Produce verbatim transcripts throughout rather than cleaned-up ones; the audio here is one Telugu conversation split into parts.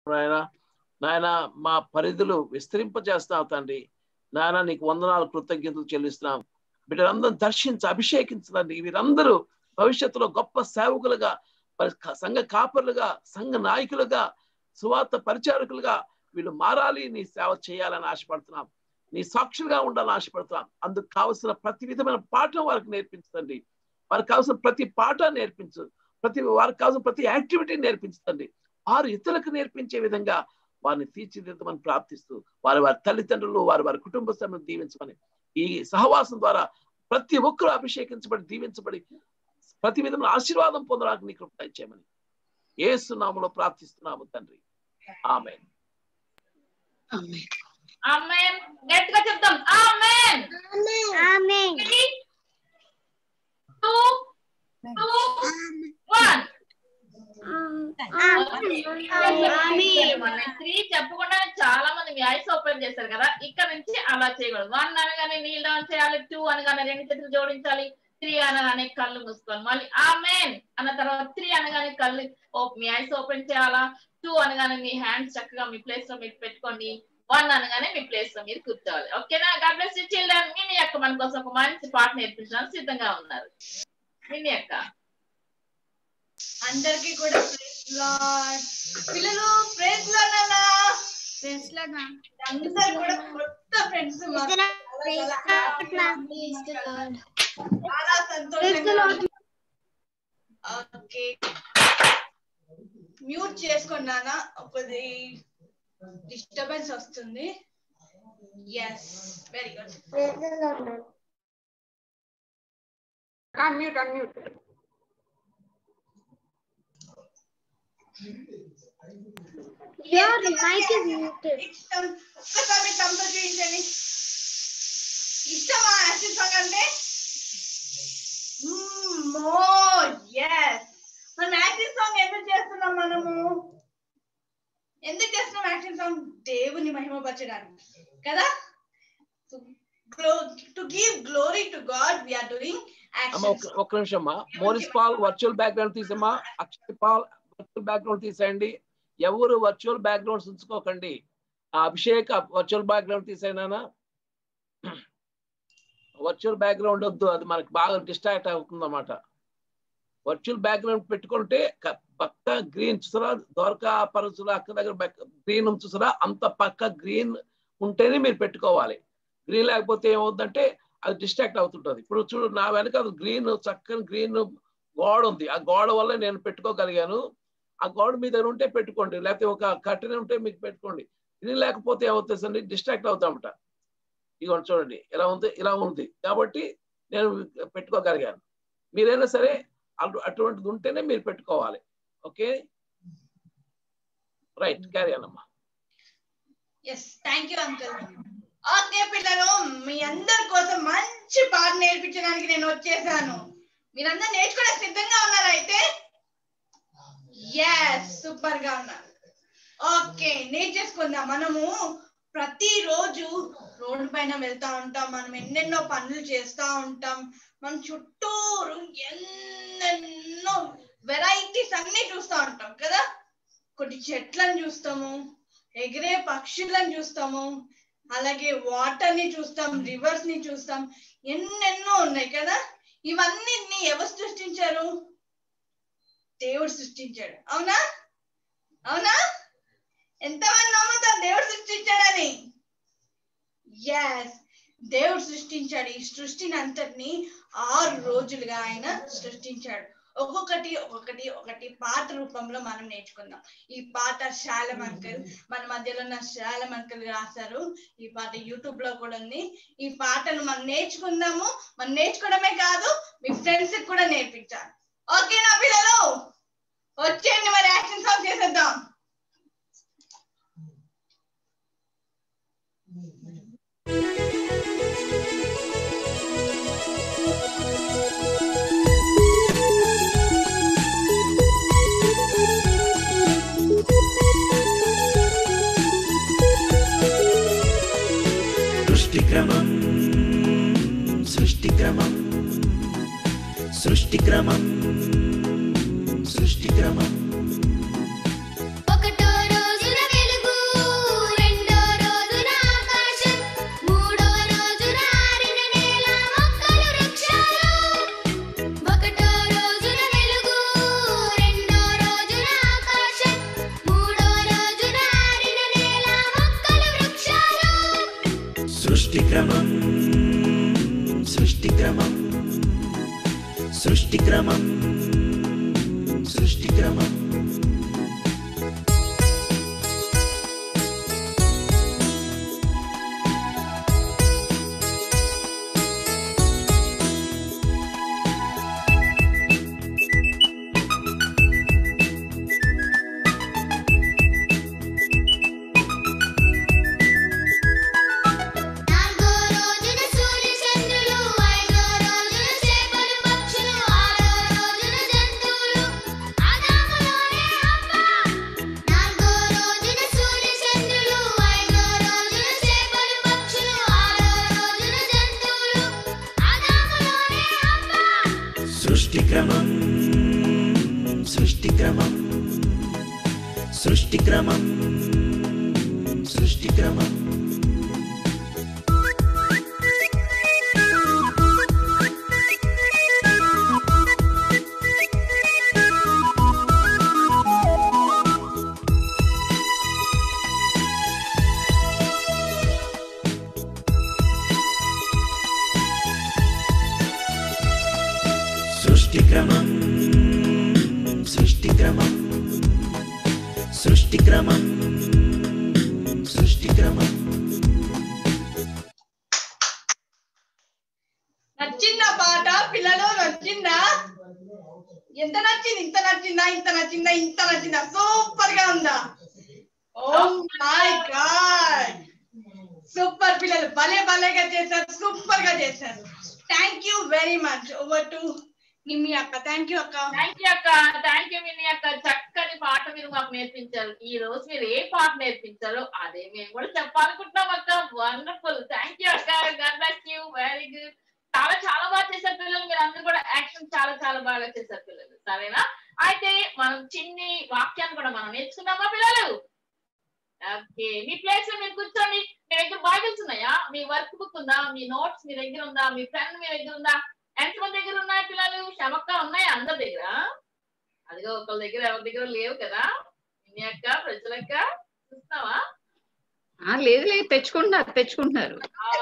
నాయన నాయన మా పరిధులు విస్తరింపజేస్తావు తండ్రి. నాయన నీకు వందనాలు కృతజ్ఞతలు చెల్లిస్తున్నాం. వీరందరూ దర్శించి అభిషేకించండి. వీరందరూ భవిష్యత్తులో గొప్ప సేవకులుగా, సంఘ కాపరులుగా, సంఘ నాయకులుగా, సువార్త పరిచారకులుగా వీళ్ళు మారాలి. నీ సేవ చేయాలని ఆశపడుతున్నాం. నీ సాక్షులుగా ఉండాలని ఆశపడుతున్నాం. అందుకు కావలసిన ప్రతి విధమైన పాఠం వారికి నేర్పించండి. వారికి కావాల్సిన ప్రతి పాఠ నేర్పించు. ప్రతి వారికి కావాల్సిన ప్రతి యాక్టివిటీ నేర్పించండి. వారు ఇతరులకు నేర్పించే విధంగా వారిని తీర్చిదిద్దమని ప్రార్థిస్తూ, వారి వారి తల్లిదండ్రులు, వారి వారి కుటుంబ సభ్యులను దీవించమని, ఈ సహవాసం ద్వారా ప్రతి ఒక్కరూ అభిషేకించబడి దీవించబడి ప్రతి విధమైన ఆశీర్వాదం పొందడానికి నీ కృప దయచేయమని యేసు నామములో ప్రార్థిస్తున్నాము తండ్రి. ఆమేన్. ఆమేన్. గట్టిగా చెప్తాం. Amen. Amen. two one three చెప్పకుండా చాలా మంది మీ ఐస్ ఓపెన్ చేశారు కదా. ఇక్కడ నుంచి అలా చేయకూడదు. వన్ అనగానే నీల్ డౌన్ చేయాలి. టూ అనగానే రెండు చేతులు జోడించాలి. త్రీ అనగానే కళ్ళు మూసుకోవాలి. మళ్ళీ ఆమేన్ అన్న తర్వాత త్రీ అనగానే కళ్ళు మీ ఐస్ ఓపెన్ చేయాలా. టూ అనగానే మీ హ్యాండ్స్ చక్కగా మీ ప్లేస్ లో మీరు పెట్టుకోండి. వన్ అనగానే మీ ప్లేస్ లో మీరు కూర్చోవాలి. ఓకేనా? God bless you children. Mini అక్క మన కోసం ఒక మంచి పాట నేర్పించడానికి సిద్ధంగా ఉన్నారు. మినీ అక్క. అందరికి కూడా ప్రైజ్ లార్డ్. పిల్లలు ప్రైజ్ లార్డ్ అన్న. ప్రైజ్ లార్డ్ నా. అందరూ కూడా కొత్త ఫ్రెండ్స్ చాలా సంతోషంగా. ఓకే, మ్యూట్ చేసుకోండి నాన్న, ఒకది డిస్టర్బెన్స్ వస్తుంది. Yes, very good. Unmute unmute. Your mic is muted. ఇష్టం ఒక్కసారి తమతో చూపించండి. ఇష్టమా యాక్షన్ సాంగ్ అంటే? మో ఎస్. మనం యాక్షన్ సాంగ్ ఎందుకు చేస్తున్నాం? మనము ఎందుకు చేస్తున్నాం యాక్షన్ సాంగ్? దేవుని మహిమపరచడానికి కదా. To give glory to God we are doing action. ఒక్క నిమిషం అమ్మా. మోరిస్ పాల్ వర్చువల్ బ్యాక్గ్రౌండ్ తీసమ్మా. అక్షయ్ పాల్ వర్చువల్ బ్యాక్గ్రౌండ్ తీసేయండి. ఎవరు వర్చువల్ బ్యాక్గ్రౌండ్స్ ఉంచుకోకండి. ఆ అభిషేక్ వర్చువల్ బ్యాక్గ్రౌండ్ తీసేనా. వర్చువల్ బ్యాక్గ్రౌండ్ వద్దు, అది మనకి బాగా డిస్ట్రాక్ట్ అవుతుంది అన్నమాట. వర్చువల్ బ్యాక్గ్రౌండ్ పెట్టుకుంటే పక్క గ్రీన్ చూసారా, దొరక పరుచుల అక్క దగ్గర గ్రీన్ చూసారా, అంత పక్క గ్రీన్ ఉంటేనే మీరు పెట్టుకోవాలి. గ్రీన్ లేకపోతే ఏమవుతుందంటే అది డిస్ట్రాక్ట్ అవుతుంటుంది. ఇప్పుడు చూడు, నా వెనక అది గ్రీన్, చక్కని గ్రీన్ గోడ ఉంది. ఆ గోడ వల్ల నేను పెట్టుకోగలిగాను. ఆ గోడ మీ దగ్గర ఉంటే పెట్టుకోండి, లేకపోతే ఒక కట్టెన ఉంటే మీకు పెట్టుకోండి. గ్రీన్ లేకపోతే ఏమవుతుందండి, డిస్ట్రాక్ట్ అవుతామట. ఇక చూడండి ఇలా ఉంది, ఇలా ఉంది కాబట్టి నేను పెట్టుకోగలిగాను. మీరైనా సరే అటువంటిది ఉంటేనే మీరు పెట్టుకోవాలి. ఓకే, రైట్, క్యారీ ఆన్ అమ్మా. Yes, thank you uncle. Okay పిల్లలు, మీ అందరి కోసం మంచి పాట నేర్పించడానికి నేను వచ్చేసాను. మీరందరూ నేర్చుకోవడానికి సిద్ధంగా ఉన్నారు అయితే? ఎస్, సూపర్ గా ఉన్నారు. ఓకే, నేర్చేసుకుందాం. మనము ప్రతిరోజు రోడ్డు పైన వెళ్తా ఉంటాం, మనం ఎన్నెన్నో పనులు చేస్తా ఉంటాం. మన చుట్టూరు ఎన్నెన్నో వెరైటీస్ అన్ని చూస్తూ ఉంటాం కదా. కొన్ని చెట్లను చూస్తాము, ఎగిరే పక్షులను చూస్తాము, అలాగే వాటర్ ని చూస్తాం, రివర్స్ ని చూస్తాం, ఎన్నెన్నో ఉన్నాయి కదా. ఇవన్నీ ఎవరు సృష్టించారు? దేవుడు సృష్టించాడు. అవునా? అవునా? ఎంతమంది నమ్ముతారు దేవుడు సృష్టించాడని? ఎస్, దేవుడు సృష్టించాడు. ఈ సృష్టిని అంతటిని ఆరు రోజులుగా ఆయన సృష్టించాడు. ఒక్కొక్కటి ఒక్కొక్కటి ఒకటి పాట రూపంలో మనం నేర్చుకుందాం. ఈ పాట శాలం అంకుల్, మన మధ్యలో ఉన్న శాలం అంకుల్ రాశారు. ఈ పాట యూట్యూబ్ లో కూడా ఉంది. ఈ పాటను మనం నేర్చుకుందాము. మనం నేర్చుకోవడమే కాదు, మీ ఫ్రెండ్స్ కి కూడా నేర్పించాలి. ఓకేనా పిల్లలు? వచ్చేయండి, మరి యాక్షన్ సాంగ్ చేసేద్దాం. సృష్టిక్రమం సృష్టిక్రమం సృష్టిక్రమం సృష్టిక్రమం ఒకటో రోజున సృష్టిక్రమం సృష్టిక్రమం సృష్టిక్రమం సృష్టిక్రమం సృష్టిక్రమం సృష్టిక్రమం సృష్టిక్రమం సృష్టిక్రమం సృష్టిక్రమం సృష్టిక్రమం సృష్టిక్రమం సృష్టిక్రమం నచ్చిందా పాట పిల్లలు? నచ్చిందా? ఎంత నచ్చింది? ఇంత నచ్చిందా? ఇంత నచ్చిందా? ఇంత నచ్చిందా? సూపర్ గా ఉందా? ఓ మై గాడ్, సూపర్ పిల్లలు, భలే భలేగా చేశారు, సూపర్ గా చేశారు. Thank you very much. Over to Nimmi అక్క. థ్యాంక్ యూ అక్క. థ్యాంక్ యూ అక్క. థ్యాంక్ యూ మిన్ని అక్క. చక్కని పాట మీరు మాకు నేర్పించారు. ఈ రోజు మీరు ఏ పాట నేర్పించారో అదే మేము కూడా చెప్పాలనుకుంటున్నాం అక్క. వండర్ఫుల్. థ్యాంక్ యూ అక్క. God bless you. Very good. చాలా చాలా బాగా చేశారు పిల్లలు. మీరు అందరూ కూడా యాక్షన్ చాలా చాలా బాగా చేశారు పిల్లలు. సరేనా? అయితే మనం చిన్ని వాక్యాన్ని కూడా మనం నేర్చుకున్నామా పిల్లలు? ఓకే, మీ ప్లేస్ లో మీరు కూర్చోండి. మీ దగ్గర బైబిల్స్ ఉన్నాయా? మీ వర్క్ బుక్ ఉందా? మీ నోట్స్ మీ దగ్గర ఉందా? మీ పెన్ మీ దగ్గర ఉందా? ఎంతమంది దగ్గర ఉన్నాయి పిల్లలు? శమక్క ఉన్నాయా అందరి దగ్గర? అదిగో ఒకళ్ళ దగ్గర ఎవరి దగ్గర లేవు కదా. మీ అక్క ప్రజలక్క చూస్తున్నావా? లేదు లేదు, తెచ్చుకుంటున్నారు తెచ్చుకుంటున్నారు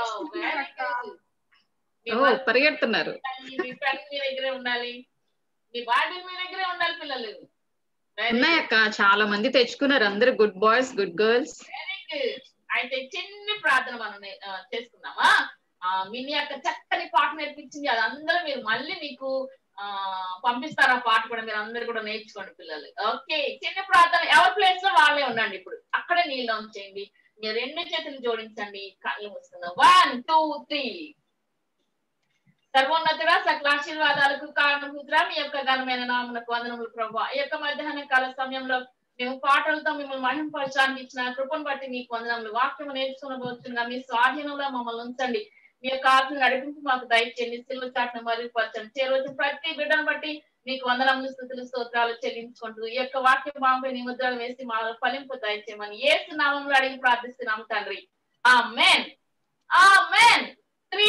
పరిగెడుతున్నారు. మీ పెన్ మీ దగ్గరే ఉండాలి, మీ బైబిల్ మీ దగ్గరే ఉండాలి పిల్లలు. ఉన్నాయక్క, చాలా మంది తెచ్చుకున్నారు. అందరు good boys, good girls. Very good. అయితే చిన్ని ప్రార్థన మనం చేసుకుందామా? ఆ మినీ అక్క చక్కని పాట నేర్పించింది. అది అందరూ మీరు మళ్ళీ మీకు ఆ పంపిస్తారు. ఆ పాట కూడా మీరు అందరు కూడా నేర్చుకోండి పిల్లలు. ఓకే, చిన్న ప్రార్థన. ఎవరి ప్లేస్ లో వాళ్ళే ఉండండి. ఇప్పుడు అక్కడే నీళ్ళు ఆన్ చేయండి. మీరు రెండు చేతులు జోడించండి, కళ్ళు మూసుకుందాం. One two three. సర్వోన్నతుడా, సకల ఆశీర్వాదాలకు కారణభూతుడా, మీ యొక్క ఘనమైన నామమునకు వందనములు ప్రభువా. ఈ యొక్క మధ్యాహ్న కాల సమయంలో మేము పాటలతో మిమ్మల్ని మహింపరచడానికి ఇచ్చిన కృపను బట్టి మీకు వందనములు. వాక్యము నేర్చుకునబోతుండగా మీ స్వాధీనంలో మమ్మల్ని ఉంచండి. మీ యొక్క ఆత్మ నడిపించి మాకు దయచేయండి. సిలువ చాటును మరుగుపరచండి. చేరువచ్చి ప్రతి బిడ్డను బట్టి మీకు వందనములు, స్తుతులు, స్తోత్రాలు చెల్లించుకుంటూ ఈ యొక్క వాక్యం మాపై నీ ముద్రలు వేసి మా ఫలింపు దయచేయమని యేసు నామములో అడిగి ప్రార్థిస్తున్నాము తండ్రి. ఆమేన్. ఆమేన్. Three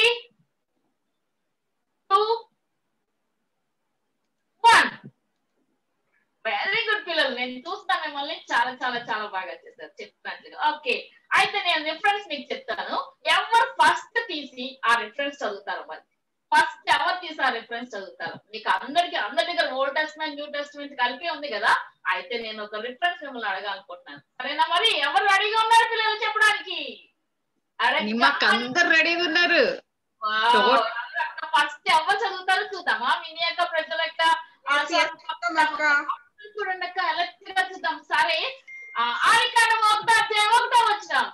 two one. Very good పిల్లలు. నేను చూస్తాను మిమ్మల్ని. చాలా చాలా చాలా బాగా చేశారు చెప్తున్నట్లుగా. ఓకే, అయితే నేను రిఫరెన్స్ మీకు చెప్తాను. ఎవరు ఫస్ట్ తీసి ఆ రిఫరెన్స్ చదువుతారు? మరి ఫస్ట్ ఎవరు తీసి ఆ రిఫరెన్స్ చదువుతారు? మీకు అందరికి అందరి దగ్గర ఓల్డ్ టెస్ట్మెంట్ న్యూ టెస్ట్మెంట్ కలిపి ఉంది కదా. అయితే నేను ఒక రిఫరెన్స్ మిమ్మల్ని అడగాలనుకుంటున్నాను. సరేనా? మరి ఎవరు రెడీగా ఉన్నారు పిల్లలు చెప్పడానికి? అందరు రెడీగా ఉన్నారు. ఫస్ట్ ఎవరు చదువుతారో చూద్దామా? మినీ యొక్క ప్రజల యొక్క చూడండి అక్క, ఎలక్ట్రిక్ గా చూద్దాం. సరే, ఆదికాండం ఒకటో అధ్యాయం ఒకటో వచనం.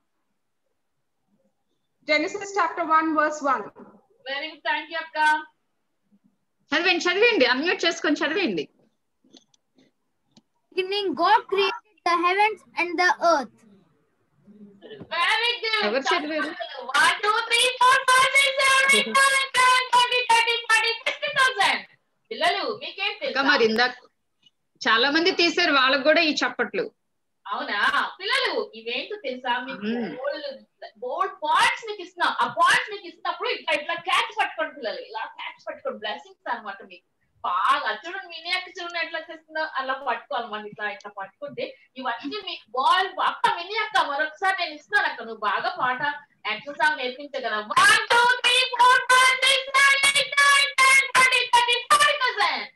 Genesis chapter one verse one. Very good. Thank you అక్క. చదివండి చదివండి అన్మ్యూట్ చేసుకొని చదివండి. Beginning, God created the heavens and the earth. Very good. ఎవరు చదివారు? one two three four five six seven eight nine ten twenty thirty forty fifty thousand. పిల్లలు మీకేం తెలుసు? మరి ఇందాక చాలా మంది తీశారు, వాళ్ళకు కూడా ఈ చప్పట్లు. అవునా పిల్లలు? ఇవేంటో తెలుసా మీకు? బోల్డ్ పాయింట్స్ మీకు ఇస్తున్నా. ఆ పాయింట్స్ మీకు ఇస్తున్నప్పుడు ఇట్లా ఇట్లా క్యాచ్ పట్టుకోండి పిల్లలు. ఇలా క్యాచ్ పట్టుకోండి. బ్లెస్సింగ్స్ అనమాట మీకు. బాగా చూడండి, మినీ అక్క చూడండి ఎట్లా చేస్తుందో అలా పట్టుకోవాలన్నమాట. ఇట్లా ఇట్లా పట్టుకుంటే ఇవన్నీ మీకు బాల్. అక్క మినీ అక్క మరొకసారి నేను ఇస్తాను అక్క. నువ్వు బాగా పాట యాక్షన్ సాంగ్ నేర్పించగలం. One two three four five six seven eight nine ten twenty thirty forty percent.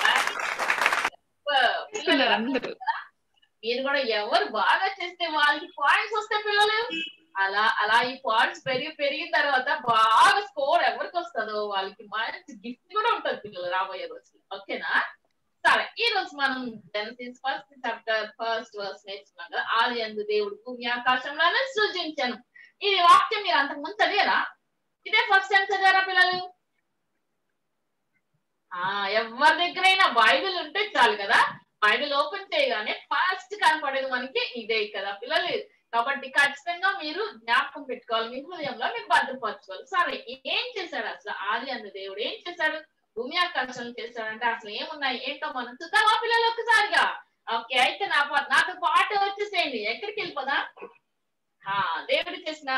మీరు కూడా ఎవరు బాగా చేస్తే వాళ్ళకి పాయింట్స్ వస్తాయి పిల్లలు. అలా అలా ఈ పాయింట్స్ పెరిగి పెరిగిన తర్వాత బాగా స్కోర్ ఎవరికి వస్తుందో వాళ్ళకి మంచి గిఫ్ట్ కూడా ఉంటుంది పిల్లలు రాబోయే రోజు. ఓకేనా? సరే, ఈ రోజు మనం Genesis first chapter first verse నేర్చుకున్నాం కదా. ఆదియందు దేవుడు భూమి ఆకాశంలోనే సృజించాను. ఇది వాక్యం మీరు అంతకు ముందు చదివారా? ఇదే ఫస్ట్ టైం చదివారా పిల్లలు? ఆ ఎవరి దగ్గరైనా బైబిల్ ఉంటే చాలు కదా, బైబిల్ ఓపెన్ చేయగానే ఫస్ట్ కనపడేది మనకి ఇదే కదా పిల్లలు. కాబట్టి ఖచ్చితంగా మీరు జ్ఞాపకం పెట్టుకోవాలి, మీ హృదయంలో మీరు భద్రపరచుకోవాలి. సరే, ఏం చేశాడు అసలు ఆది అందు దేవుడు? ఏం చేశాడు? భూమి ఆకాశం చేశాడంటే అసలు ఏమున్నాయి ఏంటో మనం చూద్దామా పిల్లలు ఒక్కసారిగా? ఓకే, అయితే నా నాకు పాట వచ్చేసేయండి. ఎక్కడికి వెళ్ళిపోదా? ఆ దేవుడు చేసిన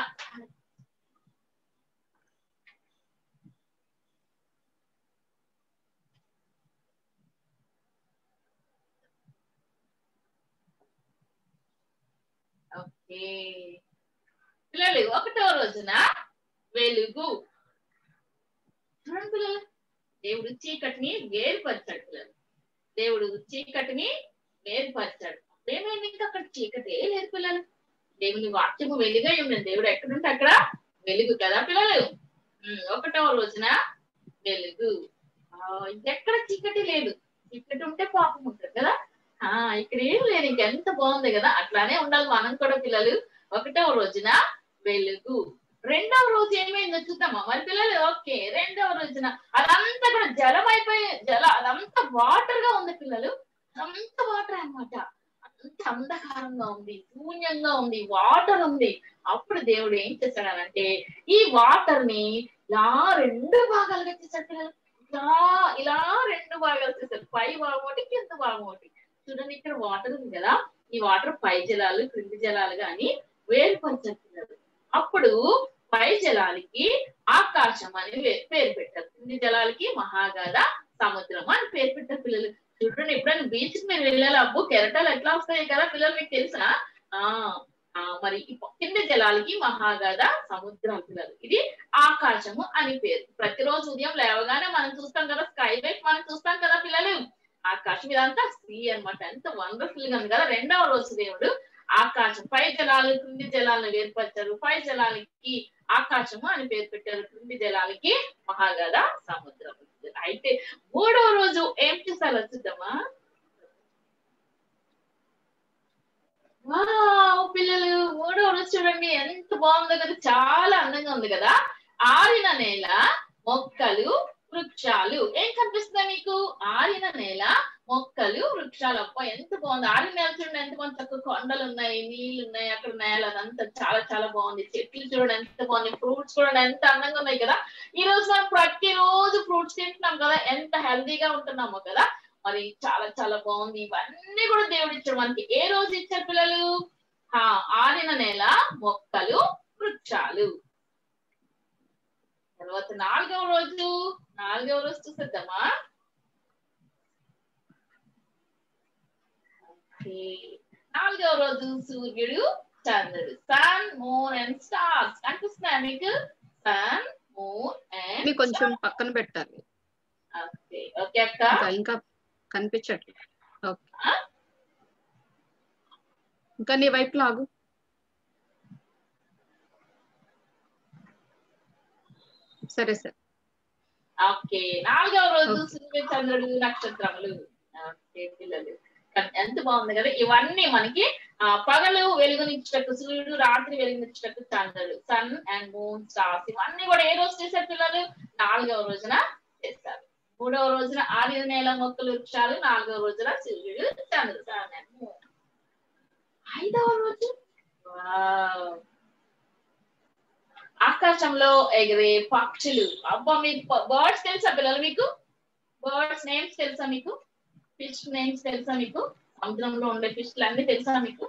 ఓకే పిల్లలు, ఒకటో రోజున వెలుగు. చూడండి పిల్లలు, దేవుడు చీకటిని వేరుపరిచాడు పిల్లలు. దేవుడు చీకటిని వేరుపరిచాడు. ఏమైంది? ఇంకా అక్కడ చీకటి లేదు పిల్లలు. దేవుని వాక్యము వెలుగై ఉన్నది. దేవుడు ఎక్కడుంటే అక్కడ వెలుగు కదా పిల్లలు. ఒకటో రోజున వెలుగు. ఎక్కడ చీకటి లేదు. చీకటి ఉంటే పాపం ఉంటుంది కదా. ఆ ఇక్కడ ఏం లేదు. ఇంకెంత బాగుంది కదా. అట్లానే ఉండాలి మనం కూడా పిల్లలు. ఒకటో రోజున వెలుగు. రెండవ రోజు ఏమైందో చూద్దామా మరి పిల్లలు? ఓకే, రెండవ రోజున అదంతా కూడా జలం అయిపోయి జల అదంతా వాటర్ గా ఉంది పిల్లలు. అదంతా వాటర్ అన్నమాట. అంత అంధకారంగా ఉంది, శూన్యంగా ఉంది, వాటర్ ఉంది. అప్పుడు దేవుడు ఏం చేశాడనంటే ఈ వాటర్ ని ఇలా రెండు భాగాలుగా చేశాడు పిల్లలు. ఇలా ఇలా రెండు భాగాలు చేశాడు. పై భాగం ఒకటి, కింద భాగం ఒకటి. చూడండి, ఇక్కడ వాటర్ ఉంది కదా. ఈ వాటర్ పై జలాలు క్రింది జలాలు గాని వేరుపరిచారు పిల్లలు. అప్పుడు పై జలాలకి ఆకాశం అని పేరు పెట్టారు, క్రింది జలాలకి మహాగాధ సముద్రం అని పేరు పెట్టారు పిల్లలు. చూడండి, ఎప్పుడైనా బీచ్ మీరు వెళ్ళాలి, అబ్బు కెరటాలు ఎట్లా వస్తాయి కదా పిల్లలు, మీకు తెలుసా? ఆ మరి కింది జలాలకి మహాగాధ సముద్రం పిల్లలు. ఇది ఆకాశము అని పేరు. ప్రతిరోజు ఉదయం లేవగానే మనం చూస్తాం కదా, స్కై వైట్ మనం చూస్తాం కదా పిల్లలు. ఆకాశం ఇదంతా సీ అనమాట. ఎంత వండర్ఫుల్ గా ఉంది కదా. రెండవ రోజు దేవుడు ఆకాశం పై జలాలు క్రింది జలాలను వేర్పరిచారు. పై జలాలకి ఆకాశము అని పేరు పెట్టారు, క్రింది జలాలకి మహాగాధ సముద్రం. అయితే మూడవ రోజు ఏం చేశారో చూద్దామా? వావ్ పిల్లలు, మూడవ రోజు చూడండి ఎంత బాగుందో కదా. చాలా అందంగా ఉంది కదా. ఆరిన నేల, మొక్కలు, వృక్షాలు. ఏం కనిపిస్తుంది మీకు? ఆరిన నేల, మొక్కలు, వృక్షాలు. అబ్బా ఎంత బాగుంది. ఆరిన నేల చూడండి ఎంత బాగుంది. చక్కగా కొండలు ఉన్నాయి, నీళ్లు ఉన్నాయి, అక్కడ నేల అదంతా చాలా చాలా బాగుంది. చెట్లు చూడండి ఎంత బాగుంది. ఫ్రూట్స్ చూడండి ఎంత అందంగా ఉన్నాయి కదా. ఈ రోజు మనం ప్రతిరోజు ఫ్రూట్స్ తింటున్నాం కదా, ఎంత హెల్దీగా ఉంటున్నామో కదా. మరి చాలా చాలా బాగుంది. ఇవన్నీ కూడా దేవుడు ఇచ్చాడు మనకి. ఏ రోజు ఇచ్చారు పిల్లలు? ఆ ఆరిన నేల, మొక్కలు, వృక్షాలు. తర్వాత నాలుగవ రోజు నాలుగవ రోజు చూసేద్దామా? నాలుగవ రోజు సూర్యుడు, చంద్రుడు. సన్, మూన్ అండ్ స్టార్స్ కనిపిస్తున్నాయా మీకు? సన్, మూన్ అండ్ కొంచెం పక్కన పెట్టాలి. ఓకే ఓకే అక్క, ఇంకా కనిపించట్లేదు. ఓకే, ఇంకా నీ వైపు లాగు. సరే సరే. ఓకే, నాలుగవ రోజు సూర్యుడు, చంద్రుడు, నక్షత్రములు. ఓకే పిల్లలు, ఎంత బాగుంది కదా. ఇవన్నీ మనకి ఆ పగలు వెలుగునిచ్చేటట్టు సూర్యుడు, రాత్రి వెలుగునిచ్చేటట్టు చంద్రుడు, సన్ అండ్ మూన్, స్టార్స్. ఇవన్నీ కూడా ఏ రోజు చేశారు పిల్లలు? నాలుగవ రోజున చేస్తారు. మూడవ రోజున ఆరిన నేల, మొక్కలు, వృక్షాలు. నాలుగవ రోజున సూర్యుడు, చంద్రుడు, సన్ అండ్ మూన్. ఐదవ రోజు ఆకాశంలో ఎగిరే పక్షులు. అబ్బా, మీకు బర్డ్స్ తెలుసా పిల్లలు? మీకు బర్డ్స్ నేమ్స్ తెలుసా? మీకు ఫిష్ నేమ్స్ తెలుసా? మీకు సముద్రంలో ఉండే ఫిష్లు అన్ని తెలుసా మీకు?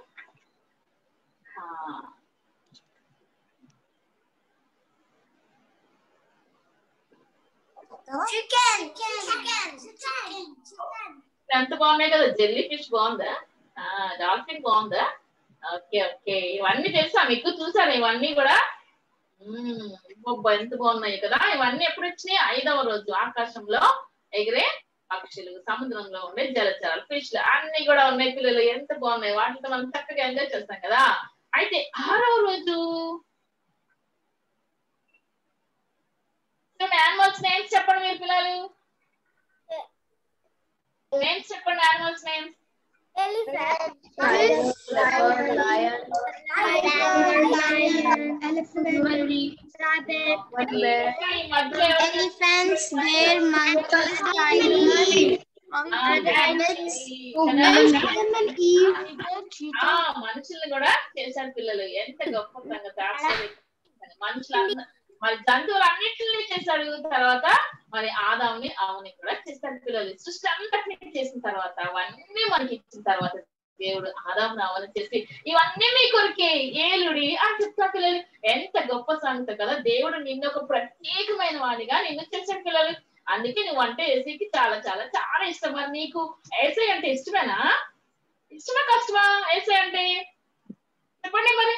ఎంత బాగున్నాయి కదా. జెల్లీ ఫిష్ బాగుందా? డాల్ఫిన్ బాగుందా? ఓకే ఓకే, ఇవన్నీ తెలుసా మీకు? చూసారా ఇవన్నీ కూడా? ఎంత బాగున్నాయి కదా. ఇవన్నీ ఎప్పుడు వచ్చినాయి? ఐదవ రోజు. ఆకాశంలో ఎగిరే పక్షులు, సముద్రంలో ఉండే జలచరాలు, ఫిష్లు అన్ని కూడా ఉన్నాయి పిల్లలు. ఎంత బాగున్నాయి. వాటితో మనం చక్కగా ఎంజాయ్ చేస్తాం కదా. అయితే ఆరవ రోజు యానిమల్స్ నేమ్స్ చెప్పండి మీరు పిల్లలు. నేమ్స్ చెప్పండి, animals names. Elephant, lion, lion, elephants, bear, monkeys, tigers, మనుషుల్ని కూడా చేశారు పిల్లలు. ఎంత గొప్ప సంగతి. మనుషులు మరి జంతువులు అన్నింటినీ చేశాడు. తర్వాత మరి ఆదాముని అవని కూడా చేశాడు పిల్లలు. సృష్టి అంతటినీ చేసిన తర్వాత అవన్నీ మనకి ఇచ్చిన తర్వాత దేవుడు ఆదాముని అవని చేసి ఇవన్నీ మీ కొరికే ఏలుడి అని చెప్తా పిల్లలు. ఎంత గొప్ప సంగతి కదా. దేవుడు నిన్ను ఒక ప్రత్యేకమైన వాడిగా నిన్ను చేశాడు పిల్లలు. అందుకే నువ్వు అంటే ఏసీకి చాలా చాలా చాలా ఇష్టం. మరి నీకు ఏసై అంటే ఇష్టమేనా? ఇష్టమా కష్టమా ఏసై అంటే? చెప్పండి మరి.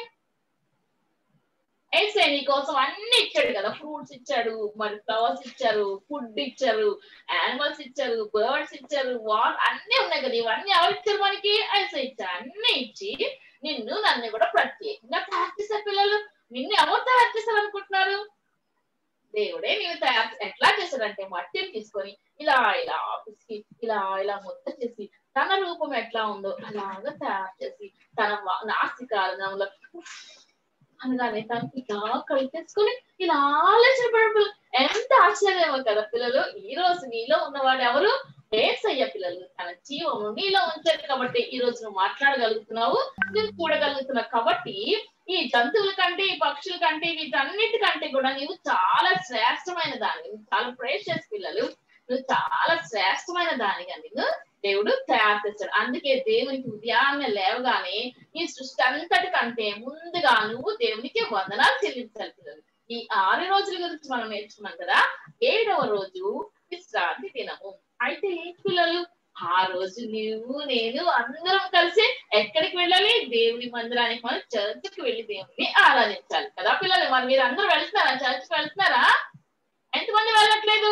ఏసై నీ కోసం అన్ని ఇచ్చాడు కదా. ఫ్రూట్స్ ఇచ్చాడు, మరి ఫ్లవర్స్ ఇచ్చారు, ఫుడ్ ఇచ్చారు, యానిమల్స్ ఇచ్చారు, బర్డ్స్ ఇచ్చారు, వాట్ అన్ని ఉన్నాయి కదా. ఇవన్నీ ఎవరు ఇచ్చారు మనకి? ఏసై ఇచ్చారు. అన్ని ఇచ్చి నిన్ను నన్ను కూడా ప్రత్యేకంగా తయారు చేశారు పిల్లలు. నిన్ను ఎవరు తయారు చేశారు అనుకుంటున్నారు? దేవుడే నేను తయారు. ఎట్లా చేశాడంటే మట్టిని తీసుకొని ఇలా ఇలా పిసికి ఇలా ఇలా మొత్తం చేసి తన రూపం ఎట్లా ఉందో అలాగా తయారు చేసి తన నాసికారంలో అనగానే తనకి ఇలా కలిపేసుకొని ఇలా ఆలోచన పడ. ఎంత ఆశ్చర్యమో కదా పిల్లలు. ఈ రోజు నీలో ఉన్నవాడు ఎవరు? యేసయ్య పిల్లలు. తన జీవము నీలో ఉంచాడు కాబట్టి ఈ రోజు నువ్వు మాట్లాడగలుగుతున్నావు, నువ్వు చూడగలుగుతున్నావు. కాబట్టి ఈ జంతువుల కంటే, ఈ పక్షుల కంటే, వీటన్నిటికంటే కూడా నువ్వు చాలా శ్రేష్టమైన దాని, చాలా ప్రేషియస్ పిల్లలు. నువ్వు చాలా శ్రేష్టమైన దానిగా నిన్ను దేవుడు తయారు చేస్తాడు. అందుకే దేవునికి ఉదయాన్నే లేవగానే ఈ సృష్టి అంతటి కంటే ముందుగా నువ్వు దేవునికి వందనాలు చెల్లించాలి పిల్లలు. ఈ ఆరు రోజుల గురించి మనం నేర్చుకున్నాం కదా. ఏడవ రోజు విశ్రాంతి దినము. అయితే పిల్లలు ఆ రోజు నువ్వు నేను అందరం కలిసి ఎక్కడికి వెళ్ళాలి? దేవుని మందిరానికి, మనం చర్చికి వెళ్ళి దేవుని ఆరాధించాలి కదా పిల్లలు. మరి మీరు అందరూ వెళ్తున్నారా? చర్చికి వెళ్తున్నారా? ఎంతమంది వెళ్ళట్లేదు?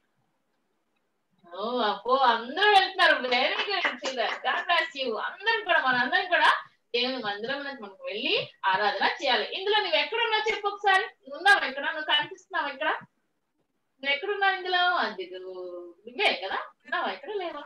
ఓ అబ్బో, అందరూ వెళ్తున్నారు. వెరీ గుడ్ పిల్లలు. God bless you. అందరం కూడా మనందరం కూడా దేవుని మందిరం మనకు వెళ్ళి ఆరాధన చేయాలి. ఇందులో నువ్వు ఎక్కడున్నావు చెప్పు ఒకసారి. నువ్వు ఉన్నావు ఎక్కడ? నువ్వు కనిపిస్తున్నావు ఎక్కడ? నువ్వు ఎక్కడున్నావు ఇందులో? అది నువ్వే కదా ఉన్నావా? ఎక్కడ లేవా?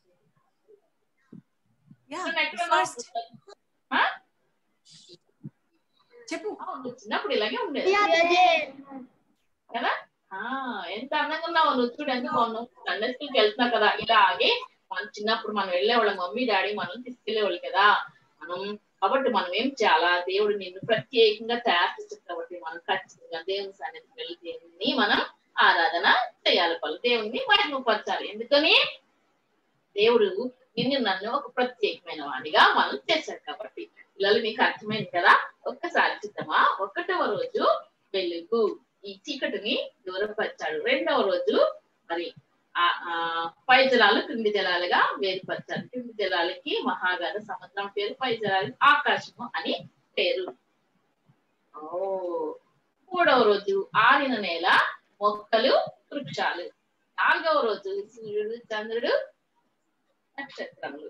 చెప్పు. చిన్నప్పుడు ఇలాగే ఉండేది కదా. ఆ ఎంత అందంగా ఉన్నావు నువ్వు. చూడు ఎంత బాగున్నావు. సండే స్కూల్కి వెళ్తున్నావు కదా. ఇలాగే మనం చిన్నప్పుడు మనం వెళ్ళేవాళ్ళం. మమ్మీ డాడీ మనం తీసుకెళ్లేవాళ్ళు కదా. మనం కాబట్టి మనం ఏం చేయాలా? దేవుడు నిన్ను ప్రత్యేకంగా తయారు చేస్తుంది కాబట్టి మనం ఖచ్చితంగా దేవుని సన్నిధికి వెళ్ళి దేవుని మనం ఆరాధన చేయాలి. పలు దేవుణ్ణి మహిమపరచాలి. ఎందుకని? దేవుడు నిన్ను నన్ను ఒక ప్రత్యేకమైన వాడిగా మనం చేశాడు కాబట్టి. పిల్లలు మీకు అర్థమైంది కదా. ఒక్కసారి చూద్దామా. ఒకటవ రోజు వెలుగు, ఈ చీకటిని దూరపరిచాడు. రెండవ రోజు మరి ఆ పై జలాలు క్రింది జలాలుగా వేరుపరిచాడు. క్రింది జలాలకి మహాగాధ సముద్రం పేరు, పై జలాలకి ఆకాశము అని పేరు. ఓ మూడవ రోజు ఆరిన నేల, మొక్కలు, వృక్షాలు. నాలుగవ రోజు సూర్యుడు, చంద్రుడు, నక్షత్రములు.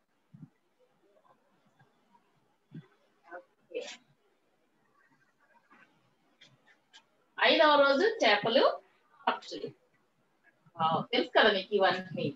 ఐదవ రోజు చేపలు, పక్షులు. తెలుసు కదా మీకు ఇవన్నీ.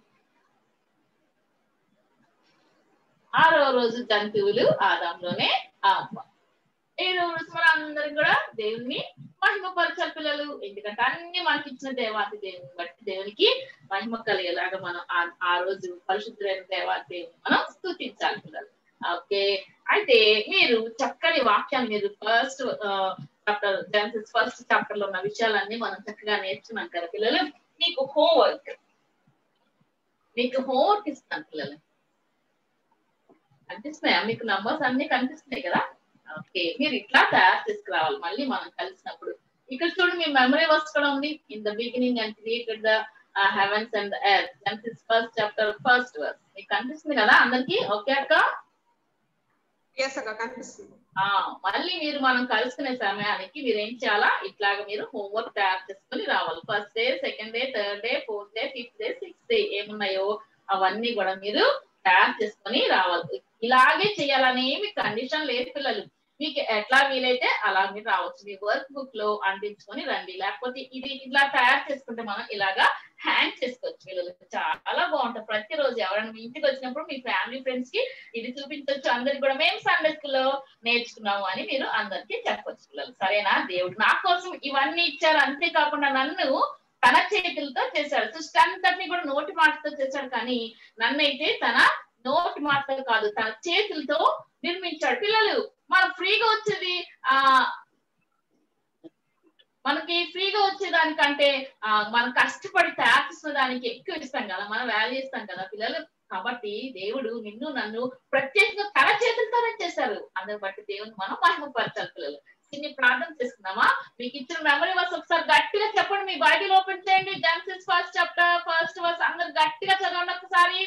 ఆరవ రోజు జంతువులు, ఆదాంలోనే అవ్వ. ఏడవ రోజు మన అందరం కూడా దేవుణ్ణి మహిమపరచాలి పిల్లలు. ఎందుకంటే అన్ని మనకి ఇచ్చిన దేవాతి దేవుని బట్టి దేవునికి మహిమ కలిగేలాగా మనం ఆ రోజు పరిశుద్ధులైన దేవాతి దేవుని మనం స్తుతించాలి పిల్లలు. ఓకే. అయితే మీరు చక్కని వాక్యాన్ని మీరు first chapter Genesis first chapter లో ఉన్న విషయాలన్నీ మనం చక్కగా నేర్చుకున్నాం కదా పిల్లలు. మీకు హోంవర్క్ మీకు హోంవర్క్ ఇస్తాను పిల్లలు. కనిపిస్తున్నాయా మీకు? నంబర్స్ అన్ని కనిపిస్తున్నాయి కదా. ఓకే, మీరు ఇట్లా తయారు చేసుకురావాలి మళ్ళీ మనం కలిసినప్పుడు. ఇక్కడ చూడండి మీ మెమరీ వర్స్ కూడా ఉంది. In the beginning and created the heavens and the earth. Genesis first chapter first verse మీకు కనిపిస్తుంది కదా అందరికి. ఓకే అక్క? ఎస్ అక్క కనిపిస్తుంది. ఆ మళ్ళీ మీరు మనం కలుసుకునే సమయానికి మీరు ఏం చేయాలా ఇట్లాగ మీరు హోంవర్క్ తయారు చేసుకుని రావాలి. First day, second day, third day, fourth day, fifth day, sixth day ఏమున్నాయో అవన్నీ కూడా మీరు తయారు చేసుకుని రావాలి. ఇలాగే చేయాలని ఏమి కండిషన్ లేదు పిల్లలు, మీకు ఎట్లా వీలైతే అలా మీరు రావచ్చు. మీ వర్క్ బుక్ లో అంటించుకొని రండి, లేకపోతే ఇది ఇలా తయారు చేసుకుంటే మనం ఇలాగా హ్యాంగ్ చేసుకోవచ్చు. పిల్లలు చాలా బాగుంటుంది. ప్రతిరోజు ఎవరైనా మీ ఇంటికి వచ్చినప్పుడు మీ ఫ్యామిలీ ఫ్రెండ్స్ కి ఇది చూపించవచ్చు. అందరికి కూడా మేము సండే స్కూల్లో నేర్చుకున్నాము అని మీరు అందరికి చెప్పొచ్చు పిల్లలు. సరేనా? దేవుడు నా కోసం ఇవన్నీ ఇచ్చారు, అంతేకాకుండా నన్ను తన చేతులతో చేశాడు. సృష్టి అంతటిని కూడా నోటి మాటతో చేశాడు, కానీ నన్నైతే తన నోటి మాటతో కాదు తన చేతులతో నిర్మించాడు. పిల్లలు మనం ఫ్రీగా వచ్చేది ఆ మనకి ఫ్రీగా వచ్చేదానికంటే ఆ మనం కష్టపడి తయారు చేసిన దానికి ఎక్కువ ఇస్తాం కదా, మనం వాల్యూ ఇస్తాం కదా పిల్లలు. కాబట్టి దేవుడు నిన్ను నన్ను ప్రత్యేకంగా తన చేతులతోనే చేశారు. అందుని బట్టి దేవుని మనం మహిమపరచాలి పిల్లలు. దీన్ని ప్రార్థన చేసుకుందామా? మీకు ఇచ్చిన మెమరీ వర్స్ ఒకసారి గట్టిగా చెప్పండి. మీ బైబిల్ ఓపెన్ చేయండి. Genesis first chapter first verse అందరు గట్టిగా చదవండి ఒకసారి.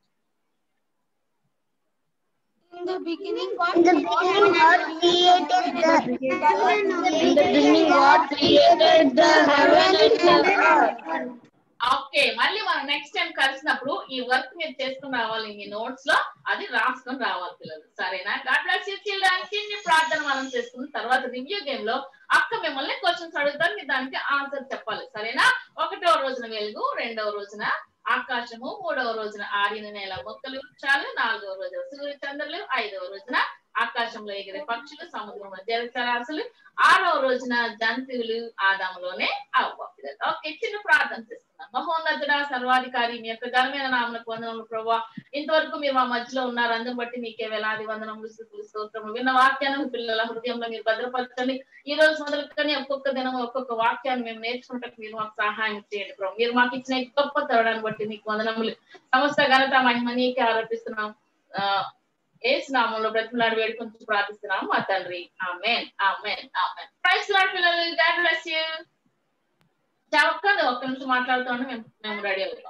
In the beginning, God created the in the beginning, God created the heaven and earth. Okay, మళ్ళీ మనం నెక్స్ట్ టైం కలిసినప్పుడు ఈ వర్క్ మీరు చేసుకుని రావాలి. మీ నోట్స్ లో అది రాసుకొని రావాలి పిల్లలు. సరేనా? God bless you children. చిన్న ప్రార్థన మనం చేసుకున్న తర్వాత రివ్యూ గేమ్ లో అక్క మిమ్మల్ని క్వశ్చన్స్ అడుగుతారు, మీరు దానికి ఆన్సర్ చెప్పాలి. సరేనా? ఒకటో రోజున వెలుగు, రెండవ రోజున ఆకాశము, మూడవ రోజున ఆరిన నేల మొక్కలు వృక్షాలు, నాలుగవ రోజున సూర్య చంద్రులు, ఐదవ రోజున ఆకాశంలో ఎగిరే పక్షులు, సముద్రంలో జలచరాశులు, ఆరవ రోజున జంతువులు, ఆదాములోనే అవ్వ. ఓకే, చిన్న ప్రార్థన చేస్తున్నాం. మహోన్నతుడ సర్వాధికారి మీ యొక్క ఘనమైన నామములకు వందనములు ప్రభువా. ఇంతవరకు మీరు మా మధ్యలో ఉన్నారు, అందుని బట్టి మీకే వేలాది వందనములు స్తుతులు స్తోత్రములు. విన్న వాక్యాన్ని మీ పిల్లల హృదయంలో మీరు భద్రపరచండి. ఈ రోజు మొదలుకొని ఒక్కొక్క దినం ఒక్కొక్క వాక్యాన్ని మేము నేర్చుకుంటే మీరు మాకు సహాయం చేయండి ప్రభు. మీరు మాకు ఇచ్చిన గొప్ప తరడాన్ని బట్టి మీకు వందనములు. సమస్త ఘనత మహిమ నీకే ఆరోపిస్తున్నాం. ఆ యేసు నామములో బ్రతిమలాడి వేడుకొని ప్రార్థిస్తున్నాం మా తండ్రి. ఆమేన్ ఆమేన్ ఆమేన్. ప్రైజ్ లార్డ్ పిల్లలు. God bless you. చవక్కదు ఒక్క నిమిషం మాట్లాడుతూ ఉంటే మేము మేము రెడీ అవుతాం.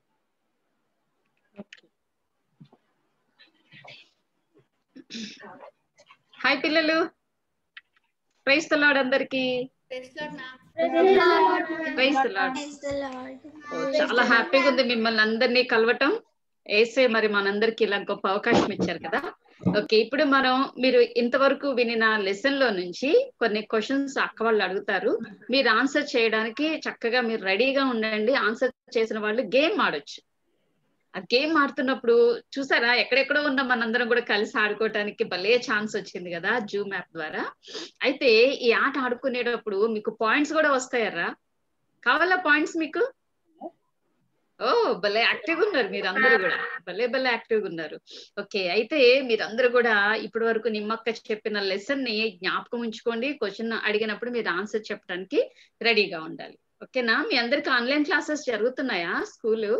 హాయ్ పిల్లలు, ప్రైజ్ ది లార్డ్ అందరికి. Praise the Lord. చాలా హ్యాపీగా ఉంది మిమ్మల్ని అందరినీ కలవటం. ఏసే మరి మనందరికి ఇలా గొప్ప అవకాశం ఇచ్చారు కదా. ఓకే, ఇప్పుడు మనం మీరు ఇంతవరకు వినిన లెసన్ లో నుంచి కొన్ని క్వశ్చన్స్ అక్క వాళ్ళు అడుగుతారు, మీరు ఆన్సర్ చేయడానికి చక్కగా మీరు రెడీగా ఉండండి. ఆన్సర్ చేసిన వాళ్ళు గేమ్ ఆడొచ్చు. ఆ గేమ్ ఆడుతున్నప్పుడు చూసారా, ఎక్కడెక్కడో ఉన్న మనందరం కూడా కలిసి ఆడుకోవటానికి భలే ఛాన్స్ వచ్చింది కదా జూమ్ యాప్ ద్వారా. అయితే ఈ ఆట ఆడుకునేటప్పుడు మీకు పాయింట్స్ కూడా వస్తాయరా? కావాలా పాయింట్స్ మీకు? ఓ భలే యాక్టివ్ ఉన్నారు మీరందరూ కూడా, భలే భలే యాక్టివ్ ఉన్నారు. ఓకే, అయితే మీరందరూ కూడా ఇప్పటి వరకు నిమ్మక్క చెప్పిన లెసన్ ని జ్ఞాపకం ఉంచుకోండి. క్వశ్చన్ అడిగినప్పుడు మీరు ఆన్సర్ చెప్పడానికి రెడీగా ఉండాలి. ఓకేనా? మీ అందరికి ఆన్లైన్ క్లాసెస్ జరుగుతున్నాయా స్కూలు?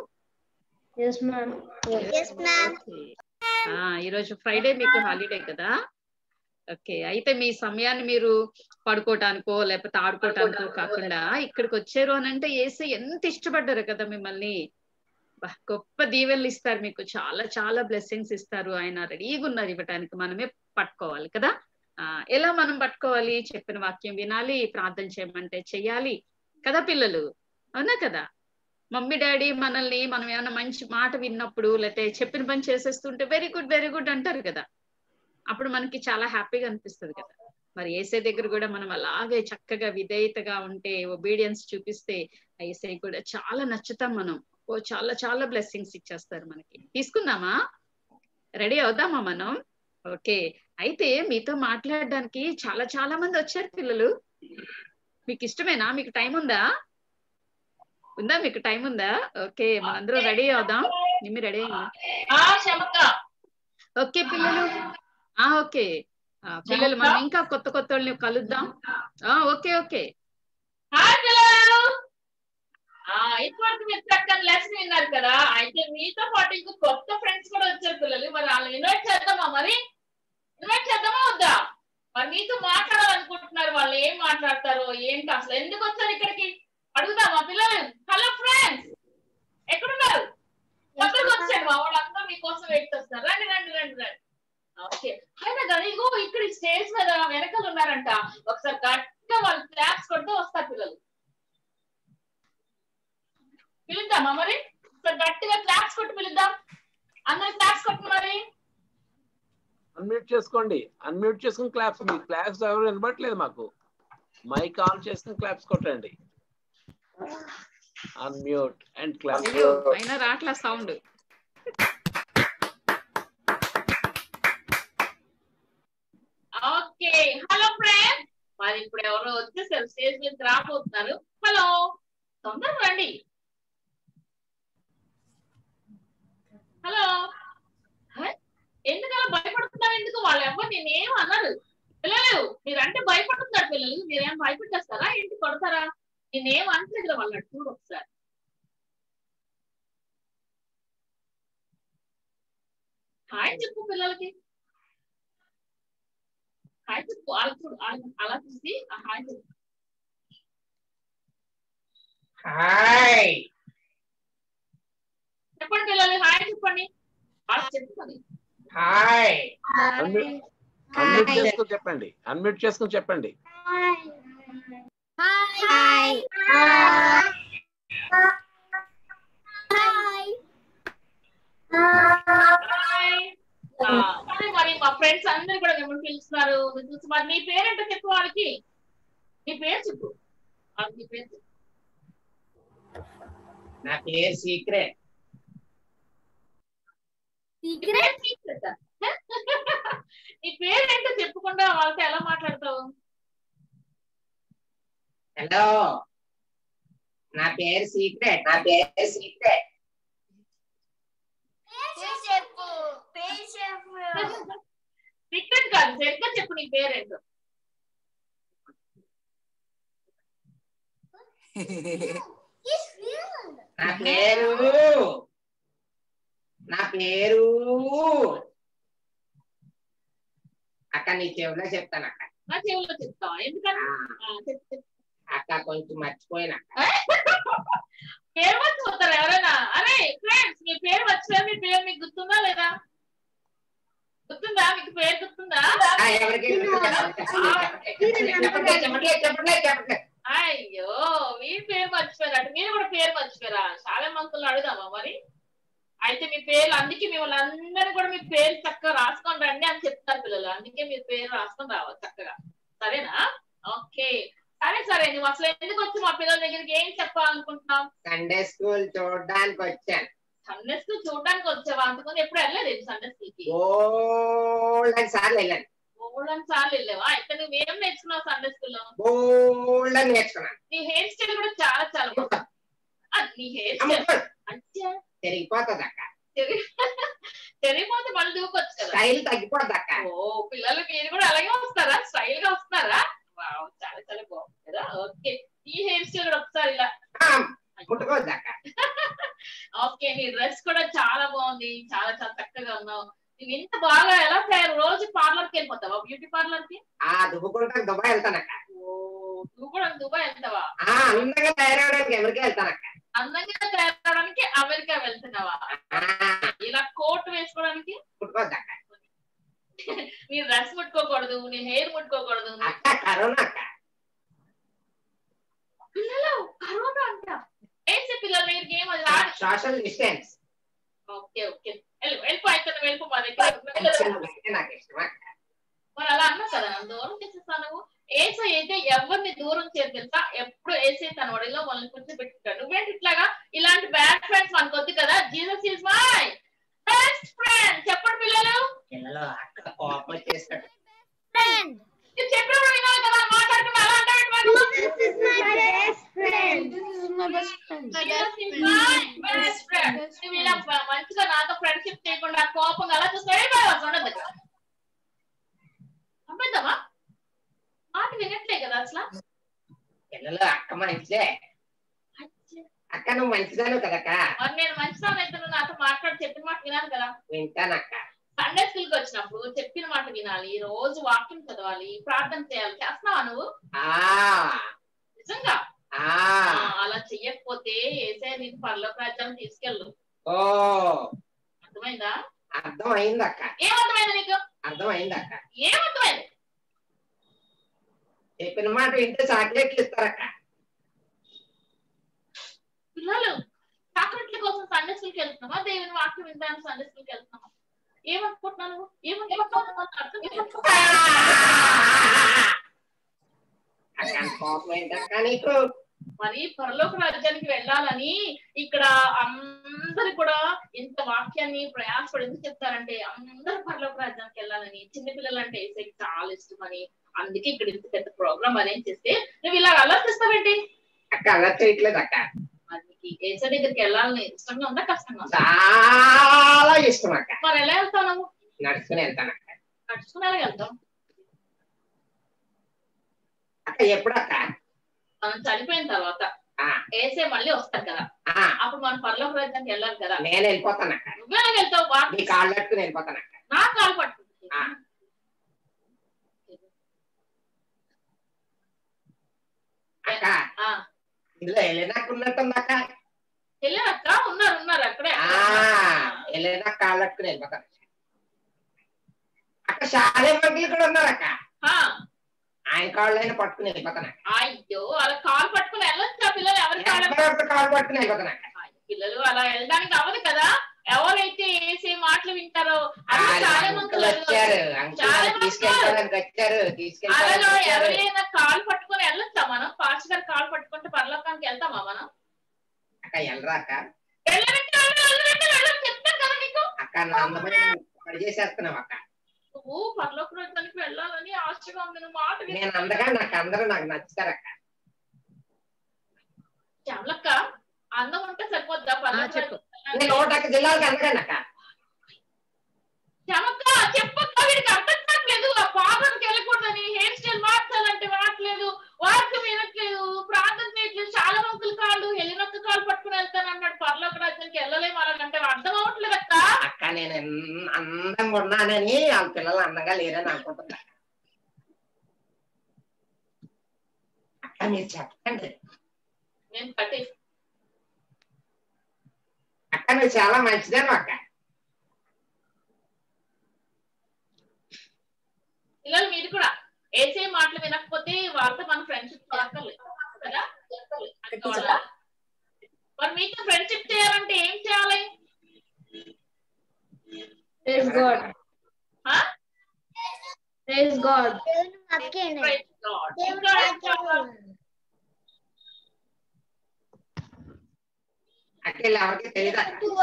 ఈరోజు ఫ్రైడే మీకు హాలిడే కదా. ఓకే, అయితే మీ సమయాన్ని మీరు పడుకోవటానికో లేకపోతే ఆడుకోవటానికో కాకుండా ఇక్కడికి వచ్చారు అని అంటే ఏసీ ఎంత ఇష్టపడ్డారు కదా మిమ్మల్ని. గొప్ప దీవెనలు ఇస్తారు మీకు, చాలా చాలా బ్లెస్సింగ్స్ ఇస్తారు. ఆయన రెడీగా ఉన్నారు ఇవ్వటానికి, మనమే పట్టుకోవాలి కదా. ఆ ఎలా మనం పట్టుకోవాలి? చెప్పిన వాక్యం వినాలి, ప్రార్థన చేయమంటే చెయ్యాలి కదా పిల్లలు, అవునా కదా? మమ్మీ డాడీ మనల్ని మనం ఏమైనా మంచి మాట విన్నప్పుడు లేకపోతే చెప్పిన పని చేసేస్తుంటే వెరీ గుడ్ వెరీ గుడ్ అంటారు కదా, అప్పుడు మనకి చాలా హ్యాపీగా అనిపిస్తుంది కదా. మరి ఏసై దగ్గర కూడా మనం అలాగే చక్కగా విధేయతగా ఉంటే, ఒబీడియన్స్ చూపిస్తే ఏసై కూడా చాలా నచ్చుతాం మనం. ఓ చాలా చాలా బ్లెస్సింగ్స్ ఇచ్చేస్తారు మనకి. తీసుకుందామా? రెడీ అవుదామా మనం? ఓకే, అయితే మీతో మాట్లాడడానికి చాలా చాలా మంది వచ్చారు పిల్లలు. మీకు ఇష్టమేనా? మీకు టైం ఉందా? ఉందా మీకు టైం ఉందా? ఓకే, మనందరం రెడీ అవుదాం. నిమ్మి రెడీ అయింది. ఓకే పిల్లలు, ఆ ఓకే పిల్లలు మనం ఇంకా కొత్త కొత్త వాళ్ళని కలుద్దాం. ఆ ఓకే ఓకే. ఇప్పటివరకు మీరు చక్కని లెసన్ విన్నారు కదా. అయితే మీతో పాటు ఇంకో కొత్త ఫ్రెండ్స్ కూడా వచ్చారు పిల్లలు. మరి వాళ్ళని ఇన్వైట్ చేద్దామా? మరి ఇన్వైట్ చేద్దామా వద్దా? మరి మీతో మాట్లాడాలనుకుంటున్నారు, వాళ్ళు ఏం మాట్లాడతారో ఏంటి, అసలు ఎందుకు వచ్చారు ఇక్కడికి అడుగుదామా పిల్లలు? హలో ఫ్రెండ్స్, ఎక్కడున్నారు? కొత్తగా వచ్చారు మా వాళ్ళందరూ మీకోసం వెయిట్ చేస్తున్నారు. రండి రండి రండి రండి. ఓకే అయినా కానీ ఇగో ఇక్కడ స్టేజ్ మీద వెనకాల ఉన్నారంట, ఒకసారి గట్టిగా వాళ్ళు క్లాప్స్ కొడుతూ వస్తారు పిల్లలు. పిలుద్దామా మరి? ఒకసారి గట్టిగా క్లాప్స్ కొట్టి పిలుద్దాం. అందరు క్లాప్స్ కొట్టు మరి. అన్మ్యూట్ చేసుకోండి, అన్మ్యూట్ చేసుకుని క్లాప్స్. మీ క్లాప్స్ ఎవరు వినబట్లేదు మాకు. మైక్ ఆన్ చేసుకుని క్లాప్స్ కొట్టండి. Unmute and claps. అయ్యో అయినా రాట్లా సౌండ్. ఓకే హలో ఫ్రెండ్స్, మరి ఇప్పుడు ఎవరో వచ్చేసారు స్టేజ్ మీద రాబోతున్నారు. హలో తొందరగా రండి. హలో ఎందుకలా భయపడుతున్నారు? ఎందుకు? వాళ్ళు ఎవరు నేనేం అన్నారు పిల్లలు. మీరంటే భయపడుతున్నారు పిల్లలు, మీరేం భయపెట్టేస్తారా ఏంటి? కొడతారా? నేనేం అనట్లేదు వాళ్ళు. చూడు ఒకసారి. హాయ్ చెప్పు పిల్లలకి, హాయ్ చెప్పు. వాళ్ళు చూడు అలా చూసి హాయ్ చెప్పు. హాయ్ చెప్పండి పిల్లలు, హాయ్ చెప్పండి. వాళ్ళు చెప్పండి హాయ్. అన్మ్యూట్ చేసుకుని చెప్పండి, అన్మ్యూట్ చేసుకుని చెప్పండి. హాయ్ మరి మా ఫ్రెండ్స్ అందరు కూడా మిమ్మల్ని పిలుస్తున్నారు. చూసి మరి నీ పేరేంటో చెప్పు వాళ్ళకి. నీ పేరు చెప్పు వాళ్ళకి. నీ పేరు చెప్పు. నా పేరు సీక్రెట్. సీక్రెట్ సీక్రెట్ నీ పేరేంటో చెప్పకుండా వాళ్ళతో ఎలా మాట్లాడతావు? హలో నా పేరు సీక్రెట్. నా పేరు సీక్రెట్. చెప్పు పేరు చెప్పు. సీక్రెట్ కాదు, సరిగ్గా చెప్పు నీ పేరేంటో. నా పేరు నా పేరు అక్క నీ చెవులో చెప్తాను అక్క. నా చెవుల్లో చెప్తావా? ఎందుకని? అక్క కొంచెం మర్చిపోయినా. పేరు మర్చిపోతారు ఎవరైనా? అరే ఫ్రెండ్స్ మీ పేరు మర్చిపోయా? మీ పేరు మీకు గుర్తుందా లేదా? గుర్తుందా? మీకు పేరు గుర్తుందా? ఎవరికి చెప్పట్లేదు చెప్పట్లేదు చెప్పట్లేదు. అయ్యో మీరు పేరు మర్చిపోయారు. మీరు కూడా పేరు మర్చిపోయారా? చాలా మందులు అడుగుదామా మరి? అయితే మీ పేర్లు, అందుకే మిమ్మల్ని అందరూ కూడా మీ పేరు చక్కగా రాసుకొని రండి అని చెప్తారు పిల్లలు. అందుకే మీ పేరు రాసుకొని రావాలి చక్కగా. సరేనా? ఓకే సరే సరే. నువ్వు అసలు ఎందుకు వచ్చి మా పిల్లల దగ్గరికి ఏం చెప్పాలనుకుంటున్నావు? సండే స్కూల్ చూడడానికి వచ్చాను. సండే స్కూల్ చూడడానికి వచ్చావా? అంతకుముందు ఎప్పుడు వెళ్ళలేదు సండే స్కూల్ కి? బోల్డెన్ సార్లు వెళ్ళాను. బోల్డెన్ సార్లు వెళ్ళావా? అయితే నువ్వు ఏం నేర్చుకున్నావు సండే స్కూల్ లో? బోల్డెన్ నేర్చుకున్నాను. నీ హెయిర్ స్టైల్ కూడా చాలా చాలా బాగుంది. నీ హెయిర్ స్టైల్ అంటే తిరిగిపోతుంది అక్క. తెలియపోతే మళ్ళీ దూకొచ్చు కదా. స్టైల్ తగ్గిపోద్ది అక్క. ఓ పిల్లలు మీరు కూడా అలాగే వస్తారా? స్టైల్ గా వస్తారా? చాలా చాలా బాగుంది కదా. ఓకే ఈ హెయిర్ స్టైల్ కూడా ఒకసారి ఇలా ముట్టుకోవద్దు అక్క. ఓకే నీ డ్రెస్ కూడా చాలా బాగుంది, చాలా చాలా చక్కగా ఉన్నావు. నువ్వు ఇంత బాగా ఎలా తయారు? రోజు పార్లర్ కి వెళ్ళిపోతావా? బ్యూటీ పార్లర్ కి? ఆ దుబ్బుకుంటా దుబాయ్ వెళ్తానక్క. ఓ నువ్వు కూడా దుబాయ్ వెళ్తావా? అందంగా తయారవడానికి ఎవరికి వెళ్తానక్క. అందంగా తయారవడానికి అమెరికా వెళ్తున్నావా? ఇలా కోట్ వేసుకోవడానికి ముట్టుకోవద్దు అక్క. నీ డ్రెస్ ముట్టుకోకూడదు, నీ హెయిర్ ముట్టుకోకూడదు. అక్క కరోనా అక్క. పిల్లలు కరోనా అంట వేసే పిల్లలు దగ్గరికి ఏం అది రాదు. Social distance. ఓకే ఓకే వెళ్ళి వెళ్ళిపో. అయితే నువ్వు వెళ్ళిపో మా దగ్గర. నాకు ఇష్టం అక్క. మరి అలా అన్నా కదా నన్ను దూరం చేసేస్తాను. నువ్వు ఏసై అయితే ఎవరిని దూరం చేయరు తెలుసా? ఎప్పుడు ఏసై తన ఒడిలో మనల్ని కూర్చోబెట్టుకుంటాడు. నువ్వేంటి ఇట్లాగా? ఇలాంటి బ్యాడ్ ఫ్రెండ్స్ మనకు వద్దు కదా. Jesus is my best friend. చెప్పండి పిల్లలు. పిల్లలు అక్క కోపం వచ్చేస్తాడు. చెప్పినప్పుడు వినాలి కదా. మాట్లాడుతున్నా అలా అంటాడు. నువ్వు ఇలా మంచిగా నాతో ఫ్రెండ్షిప్ చేయకుండా కోపంగా అలా చూస్తాడు. అమ్మేద్దామా? మాట వినట్లే కదా అసలు. పిల్లలు అక్క మంచిదే. అక్క నువ్వు మంచిదాను కదక్క. మరి నేను మంచిదాన్ని అయితే నువ్వు నాతో మాట్లాడి చెప్పిన మాట వినాలి కదా. వింటానక్క. సండే స్కూల్ కి వచ్చినప్పుడు చెప్పిన మాట వినాలి, రోజు వాక్యం చదవాలి, ప్రార్థన చేయాలి. చేస్తున్నావా నువ్వు? నిజంగా అలా చెయ్యకపోతే ఏసే నేను పరలోక రాజ్యాన్ని తీసుకెళ్ళు. ఓ అర్థమైందా? అర్థం అయింది అక్క. ఏమర్థమైంది నీకు? అర్థమైంది అక్క. ఏమర్థమైంది? చెప్పిన మాట వింటే చాక్లెట్లు ఇస్తారక్క. పిల్లలు చాక్లెట్ల కోసం సండే స్కూల్కి వెళ్తున్నామా, దేవుని వాక్యం వినడానికి సండే స్కూల్కి వెళ్తున్నామా? ఏమనుకుంటున్నాను? ఏమనుకుంటున్నాను? కోపం ఏంటక్క నీకు? మరి పరలోక రాజ్యానికి వెళ్ళాలని ఇక్కడ అందరు కూడా ఇంత వాక్యాన్ని ప్రయాసపడి ఎందుకు చెప్తారంటే అందరు పరలోక రాజ్యానికి వెళ్ళాలని, చిన్నపిల్లలు అంటే ఏసైకి చాలా ఇష్టం అని. అందుకే ఇక్కడ ఇంత పెద్ద ప్రోగ్రామ్ అరేంజ్ చేస్తే నువ్వు ఇలా అలర్టిస్తావేంటి? అక్క అలర్ట్ చేయట్లేదు అక్క. అది ఏసై దగ్గరికి వెళ్ళాలని ఇష్టంగా ఉందా కష్టంగా? చాలా ఇష్టం అక్క. మరి ఎలా వెళ్తావు నువ్వు? నడుచుకుని వెళ్తాను అక్క. నడుచుకుని ఎలా వెళ్తాం? అక్క ఎప్పుడక్క? మనం చనిపోయిన తర్వాత ఏసే మళ్ళీ వస్తారు కదా, అప్పుడు మనం పరలోక రాజ్యానికి వెళ్ళాలి కదా. నేను వెళ్ళిపోతాను అక్క. నువ్వెలా వెళ్తావు? నీ కాళ్ళు పట్టుకుని వెళ్ళిపోతాను అక్క. నా కాలు పట్టుకుంటుంది అక్క. ఇందులో వెళ్ళినాక ఉన్నట్టుంది అక్క. వెళ్ళారక్క ఉన్నారు ఉన్నారు అక్కడే. వెళ్ళినా కాళ్ళు పట్టుకుని వెళ్ళిపోతాను అక్క. శాలే మంటలు కూడా ఉన్నారు అక్క. ఆయన కాళ్ళైనా పట్టుకుని వెళ్ళిపోతాను. అయ్యో అలా కాలు పట్టుకుని వెళ్ళొచ్చా పిల్లలు? ఎవరి కాళ్ళు కాళ్ళు పట్టుకుని వెళ్ళిపోతాను. పిల్లలు అలా వెళ్ళడానికి అవ్వదు కదా. ఎవరైతే ఏసే మాటలు వింటారో చాలా మంది ఎవరైనా కాలు పట్టుకుని వెళ్ళొచ్చా మనం? పాస్టర్ గారు కాలు పట్టుకుంటే పరలోకానికి వెళ్తామా మనం? అక్క వెళ్ళరా అక్క? చెప్తాను కదా నీకు అక్క. నా అందమైన పడి చేసేస్తున్నావు అక్క. నువ్వు పరలోక రాజ్యానికి వెళ్ళాలని ఆశగా ఉంది. నువ్వు మాట నేను అందగా నాకు అందరూ నాకు నచ్చుతారు అక్క. శ్యామలక్క అందం ఉంటే సరిపోద్దా పరలోక జిల్లాలకు అందగాను అక్క. శ్యామక్క చెప్పక్క, వీడికి అర్థం కావట్లేదు. ఆ పాపకి వెళ్ళకూడదని, హెయిర్ స్టైల్ మార్చాలంటే మాట్లేదు, వాక్యం వినట్లేదు, ప్రార్థన చేయట్లేదు, చాలా మంకులు కాళ్ళు వెళ్ళినొక్క కాళ్ళు పట్టుకుని వెళ్తాను అన్నాడు. పరలోక రాజ్యానికి వెళ్ళలేము అలాగంటే అర్థం అవ్వట్లేదు అక్క. అక్క నేను అందంగా ఉన్నానని వాళ్ళ పిల్లలు అందంగా లేరని అనుకుంటున్నా అక్క. మీరు చెప్పండి. నేను కట్టి అక్క నువ్వు చాలా మంచిదేను అక్క. పిల్లలు మీరు కూడా ఏసే మాటలు వినకపోతే వాళ్ళతో మన ఫ్రెండ్షిప్ చేయక్కర్లేదు కదా. మరి మీతో ఫ్రెండ్షిప్ చేయాలంటే ఏం చేయాలి? Praise God. Huh? Praise God. Praise God. ఎవరికి తెలియదు.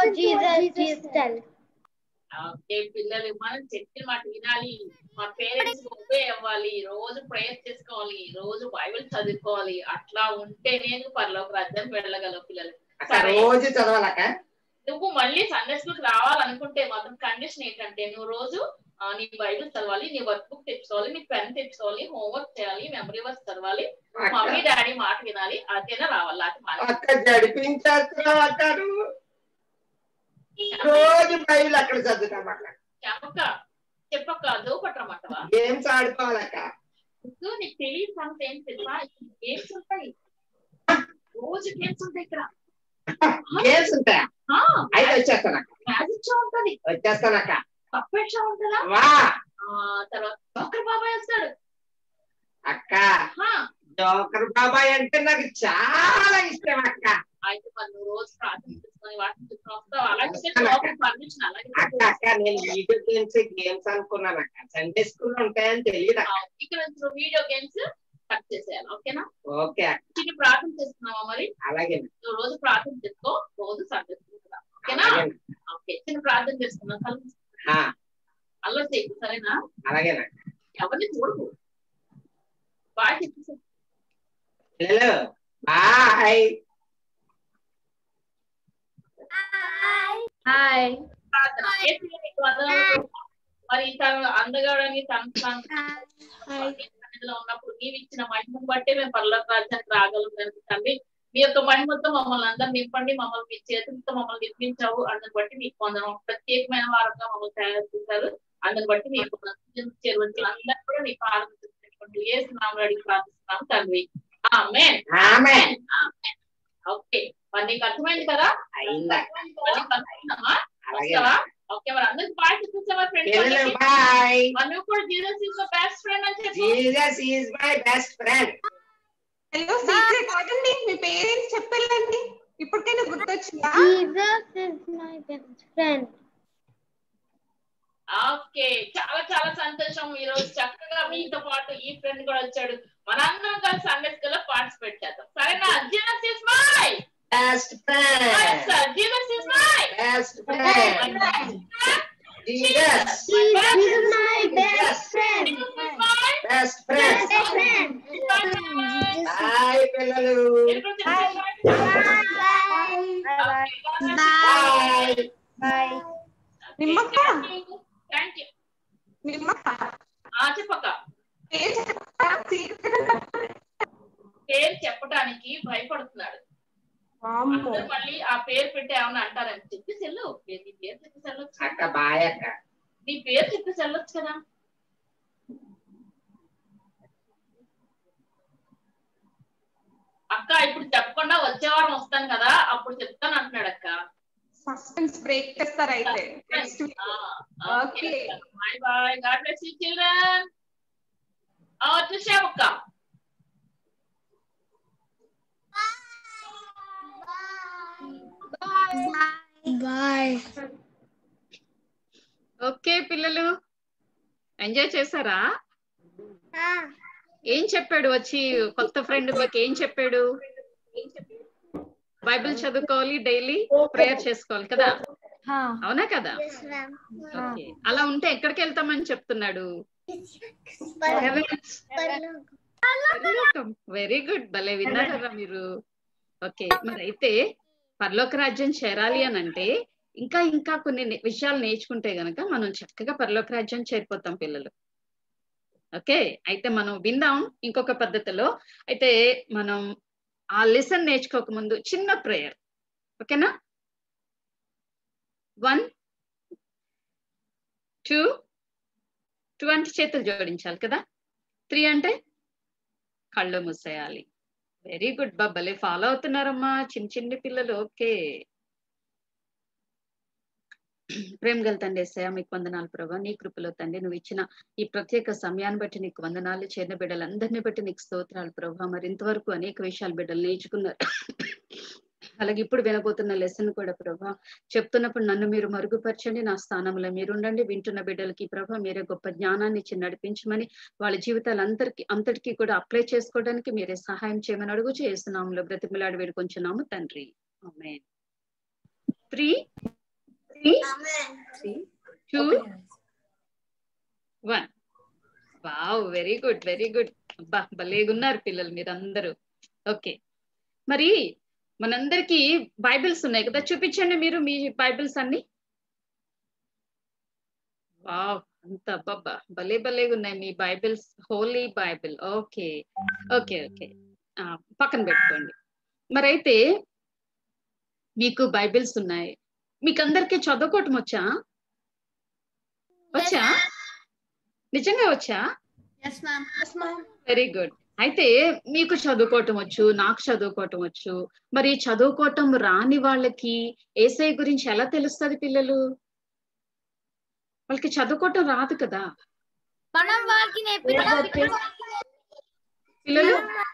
పిల్లలు మనం చెప్పిన మాట వినాలి, మన పేరెంట్స్ ఒబే అవ్వాలి, రోజు ప్రేయర్ చేసుకోవాలి, రోజు బైబిల్ చదువుకోవాలి. అట్లా ఉంటే నేను పరలోక రాజ్యానికి వెళ్ళగలవు పిల్లలు. రోజు చదవాలక. నువ్వు మళ్ళీ సండే స్కూల్కి రావాలనుకుంటే మాత్రం కండిషన్ ఏంటంటే నువ్వు రోజు నీ బైబిల్ చదవాలి, నీ వర్క్ బుక్ తెచ్చుకోవాలి, నీ పెన్ తెచ్చుకోవాలి, హోంవర్క్ చేయాలి, మెమరీ వర్క్ చదవాలి, మమ్మీ డాడీ మాట వినాలి. అదేనా రావాలి. రోజు బైబిల్ అక్కడ చదువుతాం అక్క. చెప్పక్క చెప్పక్క దోపట్టమంటవా? గేమ్స్ ఆడుకోవాలక్క. నీకు తెలియదు సంగతి ఏం తెలుసా? గేమ్స్ ఉంటాయి, రోజు గేమ్స్ ఉంటాయి ఇక్కడ. గేమ్స్ ఉంటాయా? అయితే వచ్చేస్తానక్క. మ్యాజిక్ షో ఉంటది, వచ్చేస్తానక్క. పప్పెట్ షో ఉంటుందా? తర్వాత జోకర్ బాబాయ్ వస్తాడు అక్క. జోకర్ బాబాయ్ అంటే నాకు చాలా ఇష్టం అక్క. అయితే మరి నువ్వు రోజు ప్రార్థన చేసుకొని వాటిని చూసుకొని వస్తావు. అలాగే పర్మిషన్ అలాగే అక్క. అక్క నేను వీడియో గేమ్స్ గేమ్స్ అనుకున్నాను అక్క. సండే స్కూల్ ఉంటాయని తెలియదు. ఇక్కడ నుంచి వీడియో గేమ్స్ కట్ చేసేయాలి. ఓకేనా? ఓకే అక్క. ప్రార్థన చేస్తున్నావా మరి? అలాగే. నువ్వు రోజు ప్రార్థన చేసుకో, రోజు సండే స్కూల్ కదా. ఓకేనా? ఓకే. చిన్న ప్రార్థన చేస్తున్నావు కలు అల్లరి చేయకు, సరేనా? అలాగేనా. ఎవరిని చూడకు. బాయ్ చెప్పేసి. బాయ్. హాయ్. మరి తను అందగాడని తన సన్నిధిలో ఉన్నప్పుడు నీవు ఇచ్చిన మహిమను బట్టే మేము పరలోక రాజ్యానికి రాగలం కనుక తండ్రి, మీ యొక్క మహిమతో మమ్మల్ని అందరూ నింపండి, మమ్మల్ని మీ చేతులతో మమ్మల్ని నిర్మించావు. అందుని బట్టి మీకు పొందడం ప్రత్యేకమైన వారంగా మమ్మల్ని తయారు చేశారు. అందుని బట్టి మీకు చేరువంతులు అందరూ కూడా మీ పాలన ఏ స్నామం అడిగి ప్రార్థిస్తున్నాము తండ్రి. ఆమేన్. ఆమేన్. ఓకే. మరి నీకు అర్థమైంది కదా? అయిందా? అర్థమైందమ్మా? అలాగే. ఓకే మరి అందరికి బాయ్ చెప్పేసావా ఫ్రెండ్స్ పిల్లలు బాయ్. నువ్వు కూడా Jesus is my best friend అని చెప్పు. Jesus is my best friend. Hello secret ఆగండి, మీ పేరెంట్స్ చెప్పండి, ఇప్పటికైనా గుర్తొచ్చిందా? Jesus is my best friend. Okay చాలా చాలా సంతోషం. ఈ రోజు చక్కగా మీతో పాటు ఈ ఫ్రెండ్ కూడా వచ్చాడు. మనందరం కలిసి సండే స్కూల్ లో పార్టిసిపేట్ చేద్దాం, సరేనా? Jesus is my best friend. Jesus is my best friend. Jesus Jesus is my best friend. Best friend. Best friend. Bye పిల్లలు. Bye. Bye. నిమ్మక్క థ్యాంక్ యూ. నిమ్మక్క చెప్పక పేరు చెప్తారా? సీక్రెట్ పేరు చెప్పడానికి భయపడుతున్నాడు. వామ్మో. అందరూ మళ్ళీ ఆ పేరు పెట్టి ఏమన్నా అంటారని చెప్పి సెల్లు నీ పేరు చెప్పి సెల్లొచ్చు అక్క బాయ్ అక్క. నీ పేరు చెప్పి సెల్లొచ్చు కదా. అక్క ఇప్పుడు చెప్పకుండా వచ్చే వారం వస్తాను కదా అప్పుడు చెప్తాను అంటున్నాడు అక్క. సస్పెన్స్ బ్రేక్ చేస్తారు అయితే next week. Okay bye bye. God bless you children. ఆ చూసావు అక్క. Bye. ఓకే పిల్లలు ఎంజాయ్ చేశారా? ఏం చెప్పాడు వచ్చి కొత్త ఫ్రెండ్ మీకు ఏం చెప్పాడు? బైబిల్ చదువుకోవాలి, డైలీ ప్రేయర్ చేసుకోవాలి కదా, అవునా కదా? Yes, ma'am. ఓకే అలా ఉంటే ఎక్కడికి వెళ్తామని చెప్తున్నాడు? వెరీ గుడ్, భలే విన్నారా మీరు. ఓకే మరి అయితే పరలోక రాజ్యం చేరాలి అని అంటే ఇంకా ఇంకా కొన్ని విషయాలు నేర్చుకుంటే గనక మనం చక్కగా పరలోక రాజ్యం చేరిపోతాం పిల్లలు. ఓకే అయితే మనం విందాం ఇంకొక పద్ధతిలో. అయితే మనం ఆ లెసన్ నేర్చుకోక ముందు చిన్న ప్రేయర్, ఓకేనా? వన్ టూ టూ అంటే చేతులు జోడించాలి కదా, త్రీ అంటే కళ్ళు మూసేయాలి. వెరీ గుడ్ బాబాలే ఫాలో అవుతున్నారమ్మా చిన్న చిన్ని పిల్లలు. ఓకే ప్రేమ గల తండ్రి యేసయ్యా మీకు వందనాలు ప్రభా, నీ కృపలో తండ్రి నువ్వు ఇచ్చిన ఈ ప్రత్యేక సమయాన్ని బట్టి నీకు వందనాలు. చేరిన బిడ్డలందరినీ బట్టి నీకు స్తోత్రాలు ప్రభా. మరి ఇంతవరకు అనేక విషయాలు బిడ్డలు నేర్చుకున్నారు, అలాగే ఇప్పుడు వినబోతున్న లెసన్ కూడా ప్రభా చెప్తున్నప్పుడు నన్ను మీరు మరుగుపరచండి, నా స్థానంలో మీరు ఉండండి. వింటున్న బిడ్డలకి ప్రభా మీరే గొప్ప జ్ఞానాన్ని ఇచ్చి నడిపించమని, వాళ్ళ జీవితాలందరికీ అంతటికీ కూడా అప్లై చేసుకోవడానికి మీరే సహాయం చేయమని అడుగు చేస్తున్నాములో బ్రతిమలాడి వేడుకొంచున్నాము తండ్రి. Amen. Three three two one. Wow very good very good. అబ్బా భలేగున్నారు పిల్లలు మీరందరూ. ఓకే మరి మనందరికి బైబిల్స్ ఉన్నాయి కదా, చూపించండి మీరు మీ బైబిల్స్ అన్ని. వావ్ అంత అబ్బబ్బా భలే భలేగా ఉన్నాయి మీ Bibles, holy Bible. Okay okay okay పక్కన పెట్టుకోండి. మరైతే మీకు బైబిల్స్ ఉన్నాయి, మీకు అందరికి చదువుకోవటం వచ్చా? వచ్చా? నిజంగా వచ్చా? Yes, ma'am. Yes, ma'am. Very good. అయితే మీకు చదువుకోవటం వచ్చు, నాకు చదువుకోవటం వచ్చు. మరి చదువుకోవటం రాని వాళ్ళకి యేసయ్య గురించి ఎలా తెలుస్తుంది పిల్లలు? వాళ్ళకి చదువుకోవటం రాదు కదా మనం వాళ్ళకి పిల్లలు.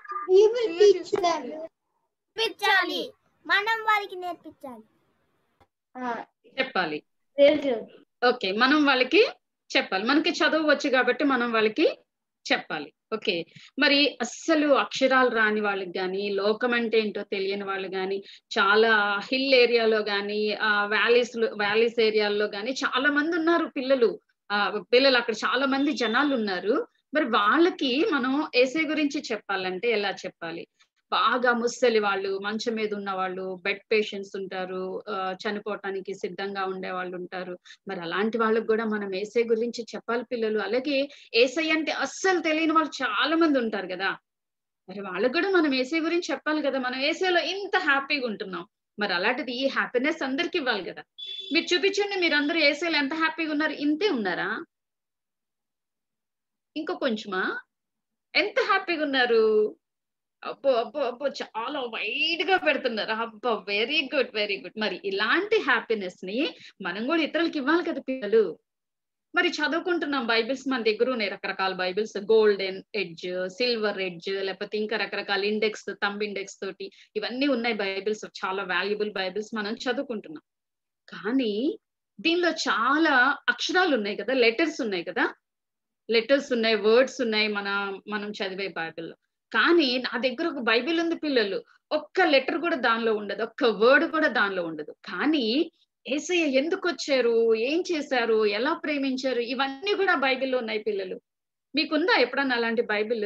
నేర్పించాలి, మనం వాళ్ళకి నేర్పించాలి, చెప్పాలి. ఓకే మనం వాళ్ళకి చెప్పాలి. మనకి చదువు వచ్చు కాబట్టి మనం వాళ్ళకి చెప్పాలి. ఓకే మరి అస్సలు అక్షరాలు రాని వాళ్ళకి కానీ, లోకం అంటే ఏంటో తెలియని వాళ్ళు కానీ, చాలా హిల్ ఏరియాలో కానీ, ఆ వ్యాలీస్ వ్యాలీస్ ఏరియాల్లో కానీ చాలా మంది ఉన్నారు పిల్లలు. ఆ పిల్లలు అక్కడ చాలా మంది జనాలు ఉన్నారు. మరి వాళ్ళకి మనం యేసయ్య గురించి చెప్పాలంటే ఎలా చెప్పాలి? బాగా ముసలి వాళ్ళు, మంచం మీద ఉన్న వాళ్ళు, బెడ్ పేషెంట్స్ ఉంటారు, చనిపోవటానికి సిద్ధంగా ఉండే వాళ్ళు ఉంటారు. మరి అలాంటి వాళ్ళకి కూడా మనం యేసయ్య గురించి చెప్పాలి పిల్లలు. అలాగే యేసయ్య అంటే అస్సలు తెలియని వాళ్ళు చాలా మంది ఉంటారు కదా, మరి వాళ్ళకి కూడా మనం యేసయ్య గురించి చెప్పాలి కదా. మనం యేసయ్యలో ఇంత హ్యాపీగా ఉంటున్నాం, మరి అలాంటిది ఈ హ్యాపీనెస్ అందరికి ఇవ్వాలి కదా. మీరు చూపించండి, మీరు అందరూ యేసయ్యలో ఎంత హ్యాపీగా ఉన్నారు? ఇంతే ఉన్నారా? ఇంకో కొంచెమా? ఎంత హ్యాపీగా ఉన్నారు? అబ్బో అబ్బో అబ్బో చాలా వైడ్ గా పెడుతున్నారు. అబ్బో వెరీ గుడ్ వెరీ గుడ్. మరి ఇలాంటి హ్యాపీనెస్ ని మనం కూడా ఇతరులకి ఇవ్వాలి కదా పిల్లలు. మరి చదువుకుంటున్నాం బైబిల్స్ మన దగ్గర ఉన్నాయి, రకరకాల Bibles, golden edge, silver edge, లేకపోతే ఇంకా రకరకాల ఇండెక్స్, తంబ్ ఇండెక్స్ తోటి ఇవన్నీ ఉన్నాయి బైబిల్స్, చాలా వాల్యుబుల్ బైబిల్స్ మనం చదువుకుంటున్నాం. కానీ దీనిలో చాలా అక్షరాలు ఉన్నాయి కదా, లెటర్స్ ఉన్నాయి కదా, లెటర్స్ ఉన్నాయి, వర్డ్స్ ఉన్నాయి మన మనం చదివే బైబిల్లో. కానీ నా దగ్గర ఒక బైబిల్ ఉంది పిల్లలు, ఒక్క లెటర్ కూడా దానిలో ఉండదు, ఒక్క వర్డ్ కూడా దానిలో ఉండదు. కానీ యేసయ్య ఎందుకు వచ్చారు, ఏం చేశారు, ఎలా ప్రేమించారు, ఇవన్నీ కూడా బైబిల్లో ఉన్నాయి పిల్లలు. మీకుందా ఎప్పుడన్నా అలాంటి బైబిల్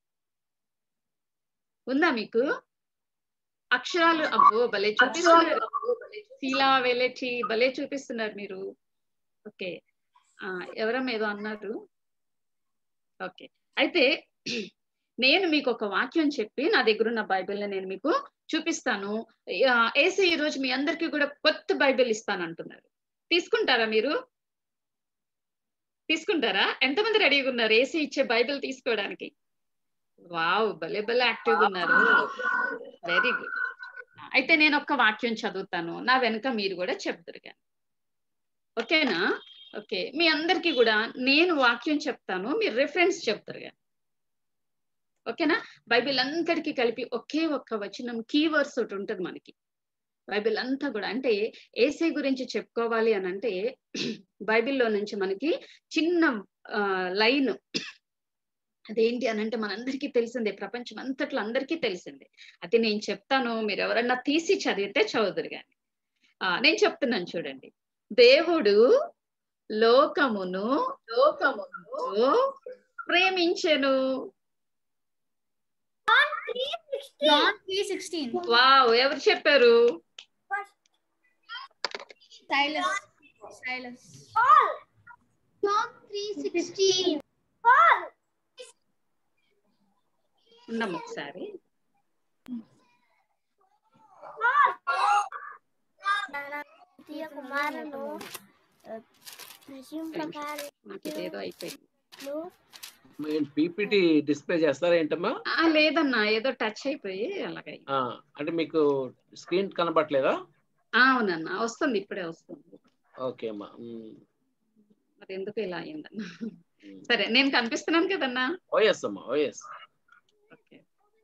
ఉందా మీకు? అక్షరాలు అబ్బో భలే చూపిస్తున్నారు, శీలా వెలచి భలే చూపిస్తున్నారు మీరు. ఓకే, ఆ ఎవరన్నా ఏదో అన్నారు. ఓకే, అయితే నేను మీకు ఒక వాక్యం చెప్పి నా దగ్గర ఉన్న బైబిల్ని నేను మీకు చూపిస్తాను. యేసయ్య ఈ రోజు మీ అందరికీ కూడా కొత్త బైబిల్ ఇస్తానంటున్నారు. తీసుకుంటారా మీరు? తీసుకుంటారా? ఎంతమంది రెడీగా ఉన్నారు యేసయ్య ఇచ్చే బైబిల్ తీసుకోవడానికి? వావ్, భలే భలే యాక్టివ్గా ఉన్నారు, వెరీ గుడ్. అయితే నేను ఒక్క వాక్యం చదువుతాను, నా వెనుక మీరు కూడా చెప్తారు కానీ, ఓకేనా? ఓకే, మీ అందరికీ కూడా నేను వాక్యం చెప్తాను, మీరు రిఫరెన్స్ చెప్తారు కానీ, ఓకేనా? బైబిల్ అంతటికి కలిపి ఒకే ఒక్క వచనం కీవర్డ్స్ ఒకటి ఉంటుంది మనకి బైబిల్ అంతా కూడా. అంటే యేసయ్య గురించి చెప్పుకోవాలి అని అంటే బైబిల్లో నుంచి మనకి చిన్న లైన్ అదేంటి అని అంటే మనందరికీ తెలిసిందే, ప్రపంచం అంతట్లో అందరికీ తెలిసిందే. అది నేను చెప్తాను, మీరు ఎవరన్నా తీసి చదివితే చదువుదురు కానీ. ఆ నేను చెప్తున్నాను చూడండి. దేవుడు లోకమును లోకమును ప్రేమించెను. John three sixteen. వావ్, ఎవరు చెప్పారు? Silas. Silas. John three sixteen. ఉన్నాం ఒకసారి. కుమారుడు నాకు ఇదేదో అయిపోయింది. పీపీటీ డిస్ప్లే చేస్తారా ఏంటమ్మా? లేదన్నా, ఏదో టచ్ అయిపోయి అలాగే. అంటే మీకు స్క్రీన్ కనబడలేదా? అవునన్నా, వస్తుంది, ఇప్పుడే వస్తుంది. ఓకే అమ్మా, మరి ఎందుకు ఇలా అయిందన్నా? సరే, నేను కనిపిస్తున్నాను కదన్నా? ఓఎస్ అమ్మా, ఓఎస్. ఓకే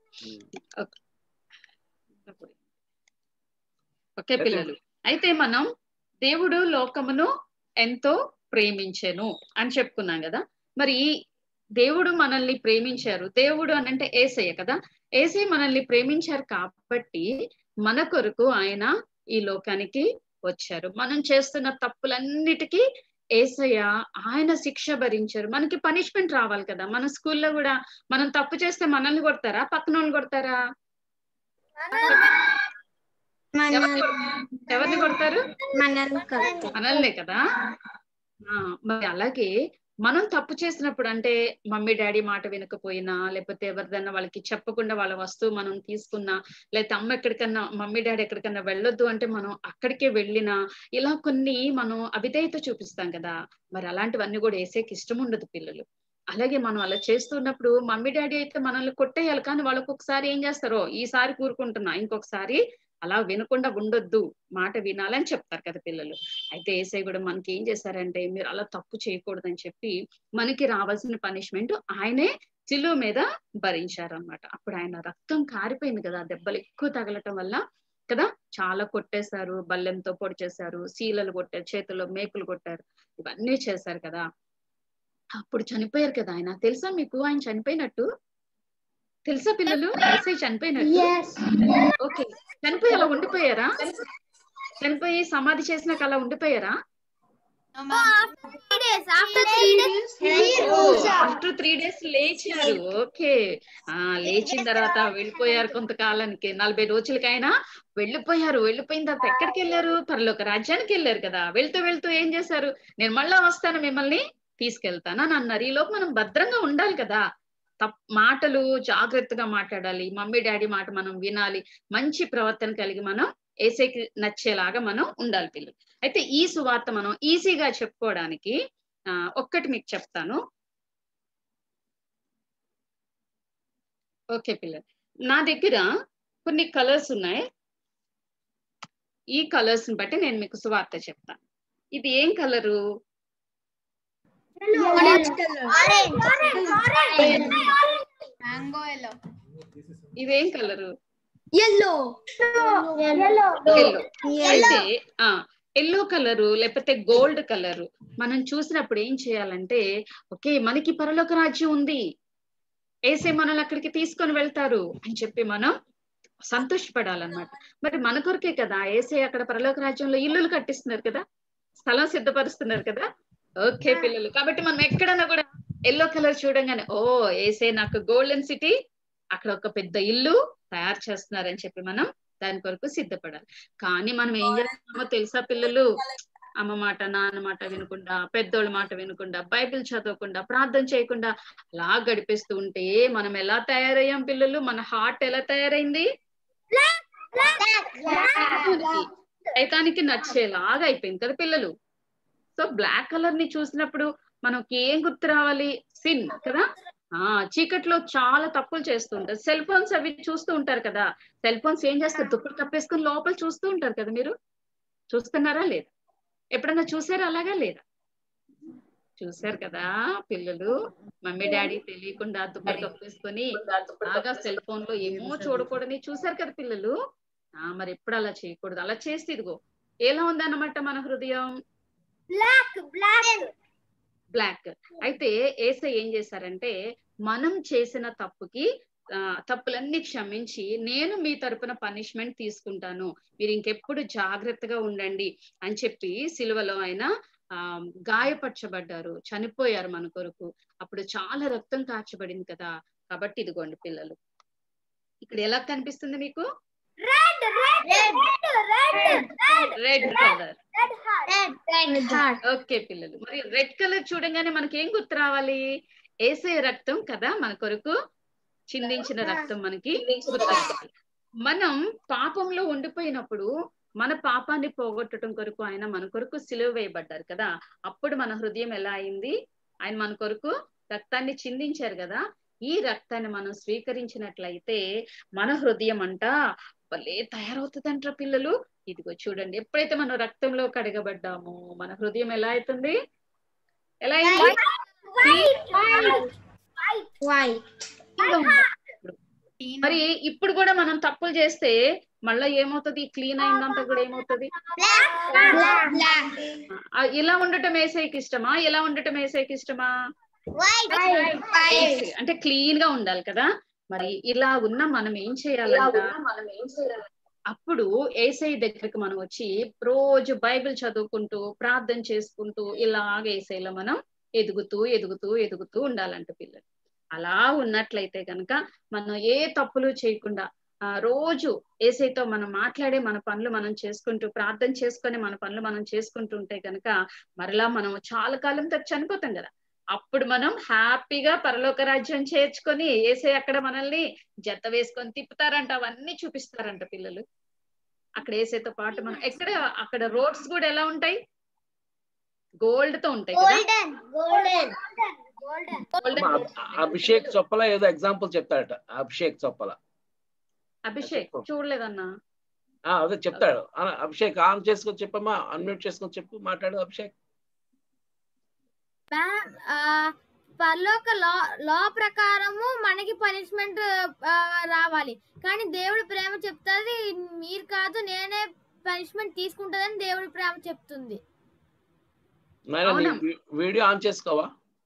ఓకే పిల్లలు, అయితే మనం దేవుడు లోకమును ఎంతో ప్రేమించెను అని చెప్పుకున్నాం కదా. మరి దేవుడు మనల్ని ప్రేమించారు, దేవుడు అని అంటే యేసయ్య కదా, యేసయ్య మనల్ని ప్రేమించారు కాబట్టి మన కొరకు ఆయన ఈ లోకానికి వచ్చారు. మనం చేస్తున్న తప్పులన్నిటికీ యేసయ్య ఆయన శిక్ష భరించారు. మనకి పనిష్మెంట్ రావాలి కదా. మన స్కూల్లో కూడా మనం తప్పు చేస్తే మనల్ని కొడతారా, పక్కన వాళ్ళు కొడతారా? ఎవరిని కొడతారు? మనల్నే కదా. మరి అలాగే మనం తప్పు చేసినప్పుడు, అంటే మమ్మీ డాడీ మాట వినకపోయినా, లేకపోతే ఎవరిదన్నా వాళ్ళకి చెప్పకుండా వాళ్ళ వస్తువు మనం తీసుకున్నా, లేకపోతే అమ్మ ఎక్కడికన్నా మమ్మీ డాడీ ఎక్కడికన్నా వెళ్ళొద్దు అంటే మనం అక్కడికే వెళ్ళినా, ఇలా కొన్ని మనం అవిధేయత చూపిస్తాం కదా. మరి అలాంటివన్నీ కూడా యేసయ్యకి ఇష్టం ఉండదు పిల్లలు. అలాగే మనం అలా చేస్తున్నప్పుడు మమ్మీ డాడీ అయితే మనల్ని కొట్టేయాలి, కానీ వాళ్ళకు ఒకసారి ఏం చేస్తారో, ఈసారి కూరుకుంటున్నా, ఇంకొకసారి అలా వినకుండా ఉండొద్దు, మాట వినాలని చెప్తారు కదా పిల్లలు. అయితే యేసయ్య కూడా మనకి ఏం చేశారంటే, మీరు అలా తప్పు చేయకూడదని చెప్పి మనకి రావాల్సిన పనిష్మెంట్ ఆయనే శిలువ మీద భరించారనమాట. అప్పుడు ఆయన రక్తం కారిపోయింది కదా, దెబ్బలు ఎక్కువ తగలటం వల్ల కదా, చాలా కొట్టేశారు, బల్లెంతో పొడి చేశారు, శీలలు కొట్టారు, చేతుల్లో మేకులు కొట్టారు, ఇవన్నీ చేశారు కదా. అప్పుడు చనిపోయారు కదా ఆయన. తెలుసా మీకు ఆయన చనిపోయినట్టు? తెలుసా పిల్లలు? యేసయ్య చనిపోయినట్టు? ఓకే, చనిపోయి అలా ఉండిపోయారా? చనిపోయి సమాధి చేసినాక అలా ఉండిపోయారా? ఆఫ్టర్ త్రీ డేస్ లేచారు. ఓకే, ఆ లేచిన తర్వాత వెళ్ళిపోయారు. కొంతకాలానికి నలభై రోజులకైనా వెళ్ళిపోయారు. వెళ్ళిపోయిన తర్వాత ఎక్కడికి వెళ్ళారు? పరలోక రాజ్యానికి వెళ్ళారు కదా. వెళ్తూ వెళ్తూ ఏం చేశారు? నేను మళ్ళా వస్తాను, మిమ్మల్ని తీసుకెళ్తాను అని అన్నారు. ఈ లోపు మనం భద్రంగా ఉండాలి కదా. తప్ మాటలు జాగ్రత్తగా మాట్లాడాలి, మమ్మీ డాడీ మాట మనం వినాలి, మంచి ప్రవర్తన కలిగి మనం యేసయ్యకి నచ్చేలాగా మనం ఉండాలి పిల్లలు. అయితే ఈ సువార్త మనం ఈజీగా చెప్పుకోవడానికి ఆ ఒక్కటి మీకు చెప్తాను. ఓకే పిల్లలు, నా దగ్గర కొన్ని కలర్స్ ఉన్నాయి. ఈ కలర్స్ ని బట్టి నేను మీకు సువార్త చెప్తాను. ఇది ఏం కలరు? ఇదేం కలరు? yellow yellow. అయితే ఆ ఎల్లో కలరు లేకపోతే గోల్డ్ కలరు మనం చూసినప్పుడు ఏం చేయాలంటే, ఓకే మనకి పరలోక రాజ్యం ఉంది, ఏసే మనల్ని అక్కడికి తీసుకొని వెళ్తారు అని చెప్పి మనం సంతోషపడాలన్నమాట. మరి మన కొరకే కదా ఏసే అక్కడ పరలోక రాజ్యంలో ఇల్లులు కట్టిస్తున్నారు కదా, స్థలం సిద్ధపరుస్తున్నారు కదా. ఓకే పిల్లలు, కాబట్టి మనం ఎక్కడన్నా కూడా ఎల్లో కలర్ చూడంగానే ఓ ఏసే నాకు గోల్డెన్ సిటీ, అక్కడ ఒక పెద్ద ఇల్లు తయారు చేస్తున్నారని చెప్పి మనం దాని కొరకు సిద్ధపడాలి. కానీ మనం ఏం చేస్తున్నామో తెలుసా పిల్లలు? అమ్మ మాట నాన్న మాట వినకుండా, పెద్దోళ్ళ మాట వినకుండా, బైబిల్ చదవకుండా, ప్రార్థన చేయకుండా అలా గడిపేస్తూ ఉంటే మనం ఎలా తయారయ్యాం పిల్లలు? మన హార్ట్ ఎలా తయారైంది? సైతానికి నచ్చేలాగా అయిపోయింది కదా పిల్లలు. సో బ్లాక్ కలర్ ని చూసినప్పుడు మనకి ఏం గుర్తు రావాలి? సిన్ కదా. ఆ చీకట్లో చాలా తప్పులు చేస్తూ ఉంటారు. సెల్ ఫోన్స్ అవి చూస్తూ ఉంటారు కదా. సెల్ ఫోన్స్ ఏం చేస్తారు? దుప్పటి కప్పేసుకుని లోపల చూస్తూ ఉంటారు కదా. మీరు చూస్తున్నారా లేదా? ఎప్పుడన్నా చూసారా అలాగా లేదా? చూసారు కదా పిల్లలు. మమ్మీ డాడీ తెలియకుండా దుప్పటి కప్పేసుకొని బాగా సెల్ ఫోన్ లో ఏమో చూడకూడని చూసారు కదా పిల్లలు. ఆ మరి ఎప్పుడు అలా చేయకూడదు. అలా చేస్తే ఇదిగో ఎలా ఉందన్నమాట మన హృదయం? black black black. అయితే ఏసై ఏం చేశారంటే, మనం చేసిన తప్పుకి ఆ తప్పులన్నీ క్షమించి నేను మీ తరపున పనిష్మెంట్ తీసుకుంటాను, మీరు ఇంకెప్పుడు జాగ్రత్తగా ఉండండి అని చెప్పి సిలువలో ఆయన ఆ గాయపరచబడ్డారు, చనిపోయారు మన కొరకు. అప్పుడు చాలా రక్తం కార్చబడింది కదా. కాబట్టి ఇదిగోండి పిల్లలు, ఇక్కడ ఎలా కనిపిస్తుంది మీకు? red red red red red colour. red heart okay పిల్లలు, మరి రెడ్ కలర్ చూడంగానే మనకి ఏం గుర్తు రావాలి? ఏసే రక్తం కదా మన కొరకు చిందించిన రక్తం మనకి గుర్తు రావాలి. మనం పాపంలో ఉండిపోయినప్పుడు మన పాపాన్ని పోగొట్టడం కొరకు ఆయన మన కొరకు సిలువ వేయబడ్డారు కదా. అప్పుడు మన హృదయం ఎలా అయింది? ఆయన మన కొరకు రక్తాన్ని చిందించారు కదా. ఈ రక్తాన్ని మనం స్వీకరించినట్లయితే మన హృదయం అంట భలే తయారవుతుందంటారు పిల్లలు. ఇదిగో చూడండి, ఎప్పుడైతే మనం రక్తంలో కడగబడ్డామో మన హృదయం ఎలా అవుతుంది? ఎలా అయింది? white మరి ఇప్పుడు కూడా మనం తప్పులు చేస్తే మళ్ళా ఏమవుతుంది? క్లీన్ అయిందంతా కూడా ఏమవుతుంది? ఆ, ఇలా ఉండటం ఏసైకి ఇష్టమా? ఎలా ఉండటం ఏసైకి ఇష్టమా? ఏసై అంటే క్లీన్ గా ఉండాలి కదా. మరి ఇలా ఉన్న మనం ఏం చేయాలంట? అప్పుడు ఏసై దగ్గరికి మనం వచ్చి రోజు బైబిల్ చదువుకుంటూ ప్రార్థన చేసుకుంటూ ఇలాగ ఏసైలో మనం ఎదుగుతూ ఎదుగుతూ ఎదుగుతూ ఉండాలంట పిల్లలు. అలా ఉన్నట్లయితే కనుక మనం ఏ తప్పులు చేయకుండా ఆ రోజు ఏసైతో మనం మాట్లాడే మన పనులు మనం చేసుకుంటూ ప్రార్థన చేసుకొని మన పనులు మనం చేసుకుంటూ ఉంటే కనుక మరలా మనం చాలా కాలం తర్వాత చనిపోతాం కదా. అప్పుడు మనం హ్యాపీగా పరలోక రాజ్యం చేర్చుకొని ఏసై అక్కడ మనల్ని జత వేసుకొని తిప్పుతారంట, అవన్నీ చూపిస్తారంట పిల్లలు. అక్కడ ఏసైతో పాటు మనం ఎక్కడ అక్కడ రోడ్స్ కూడా ఎలా ఉంటాయి? గోల్డ్ తో ఉంటాయి కదా. golden golden golden. అభిషేక్ చొప్పల ఏదో ఎగ్జాంపుల్ చెప్తాడట. అభిషేక్ చొప్పల అభిషేక్ చూడలేదన్నా. ఆ అదే చెప్తాడు. ఆ, అభిషేక్ ఆన్ చేసుకొని చెప్పమ్మా, అన్మ్యూట్ చేసుకొని చెప్పు, మాట్లాడు అభిషేక్. పరలోక లా లా ప్రకారము మనకి పనిష్మెంట్ రావాలి, కానీ దేవుడి ప్రేమ చెప్తాది మీరు కాదు నేనే పనిష్మెంట్ తీసుకుంటుందని దేవుడి ప్రేమ చెప్తుంది. నాయనా, నీ అవునా? వీ- వీడియో ఆన్ చేసుకోవా?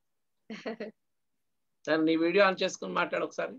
సరే, నీ వీడియో ఆన్ చేసుకొని మాట్లాడు ఒకసారి.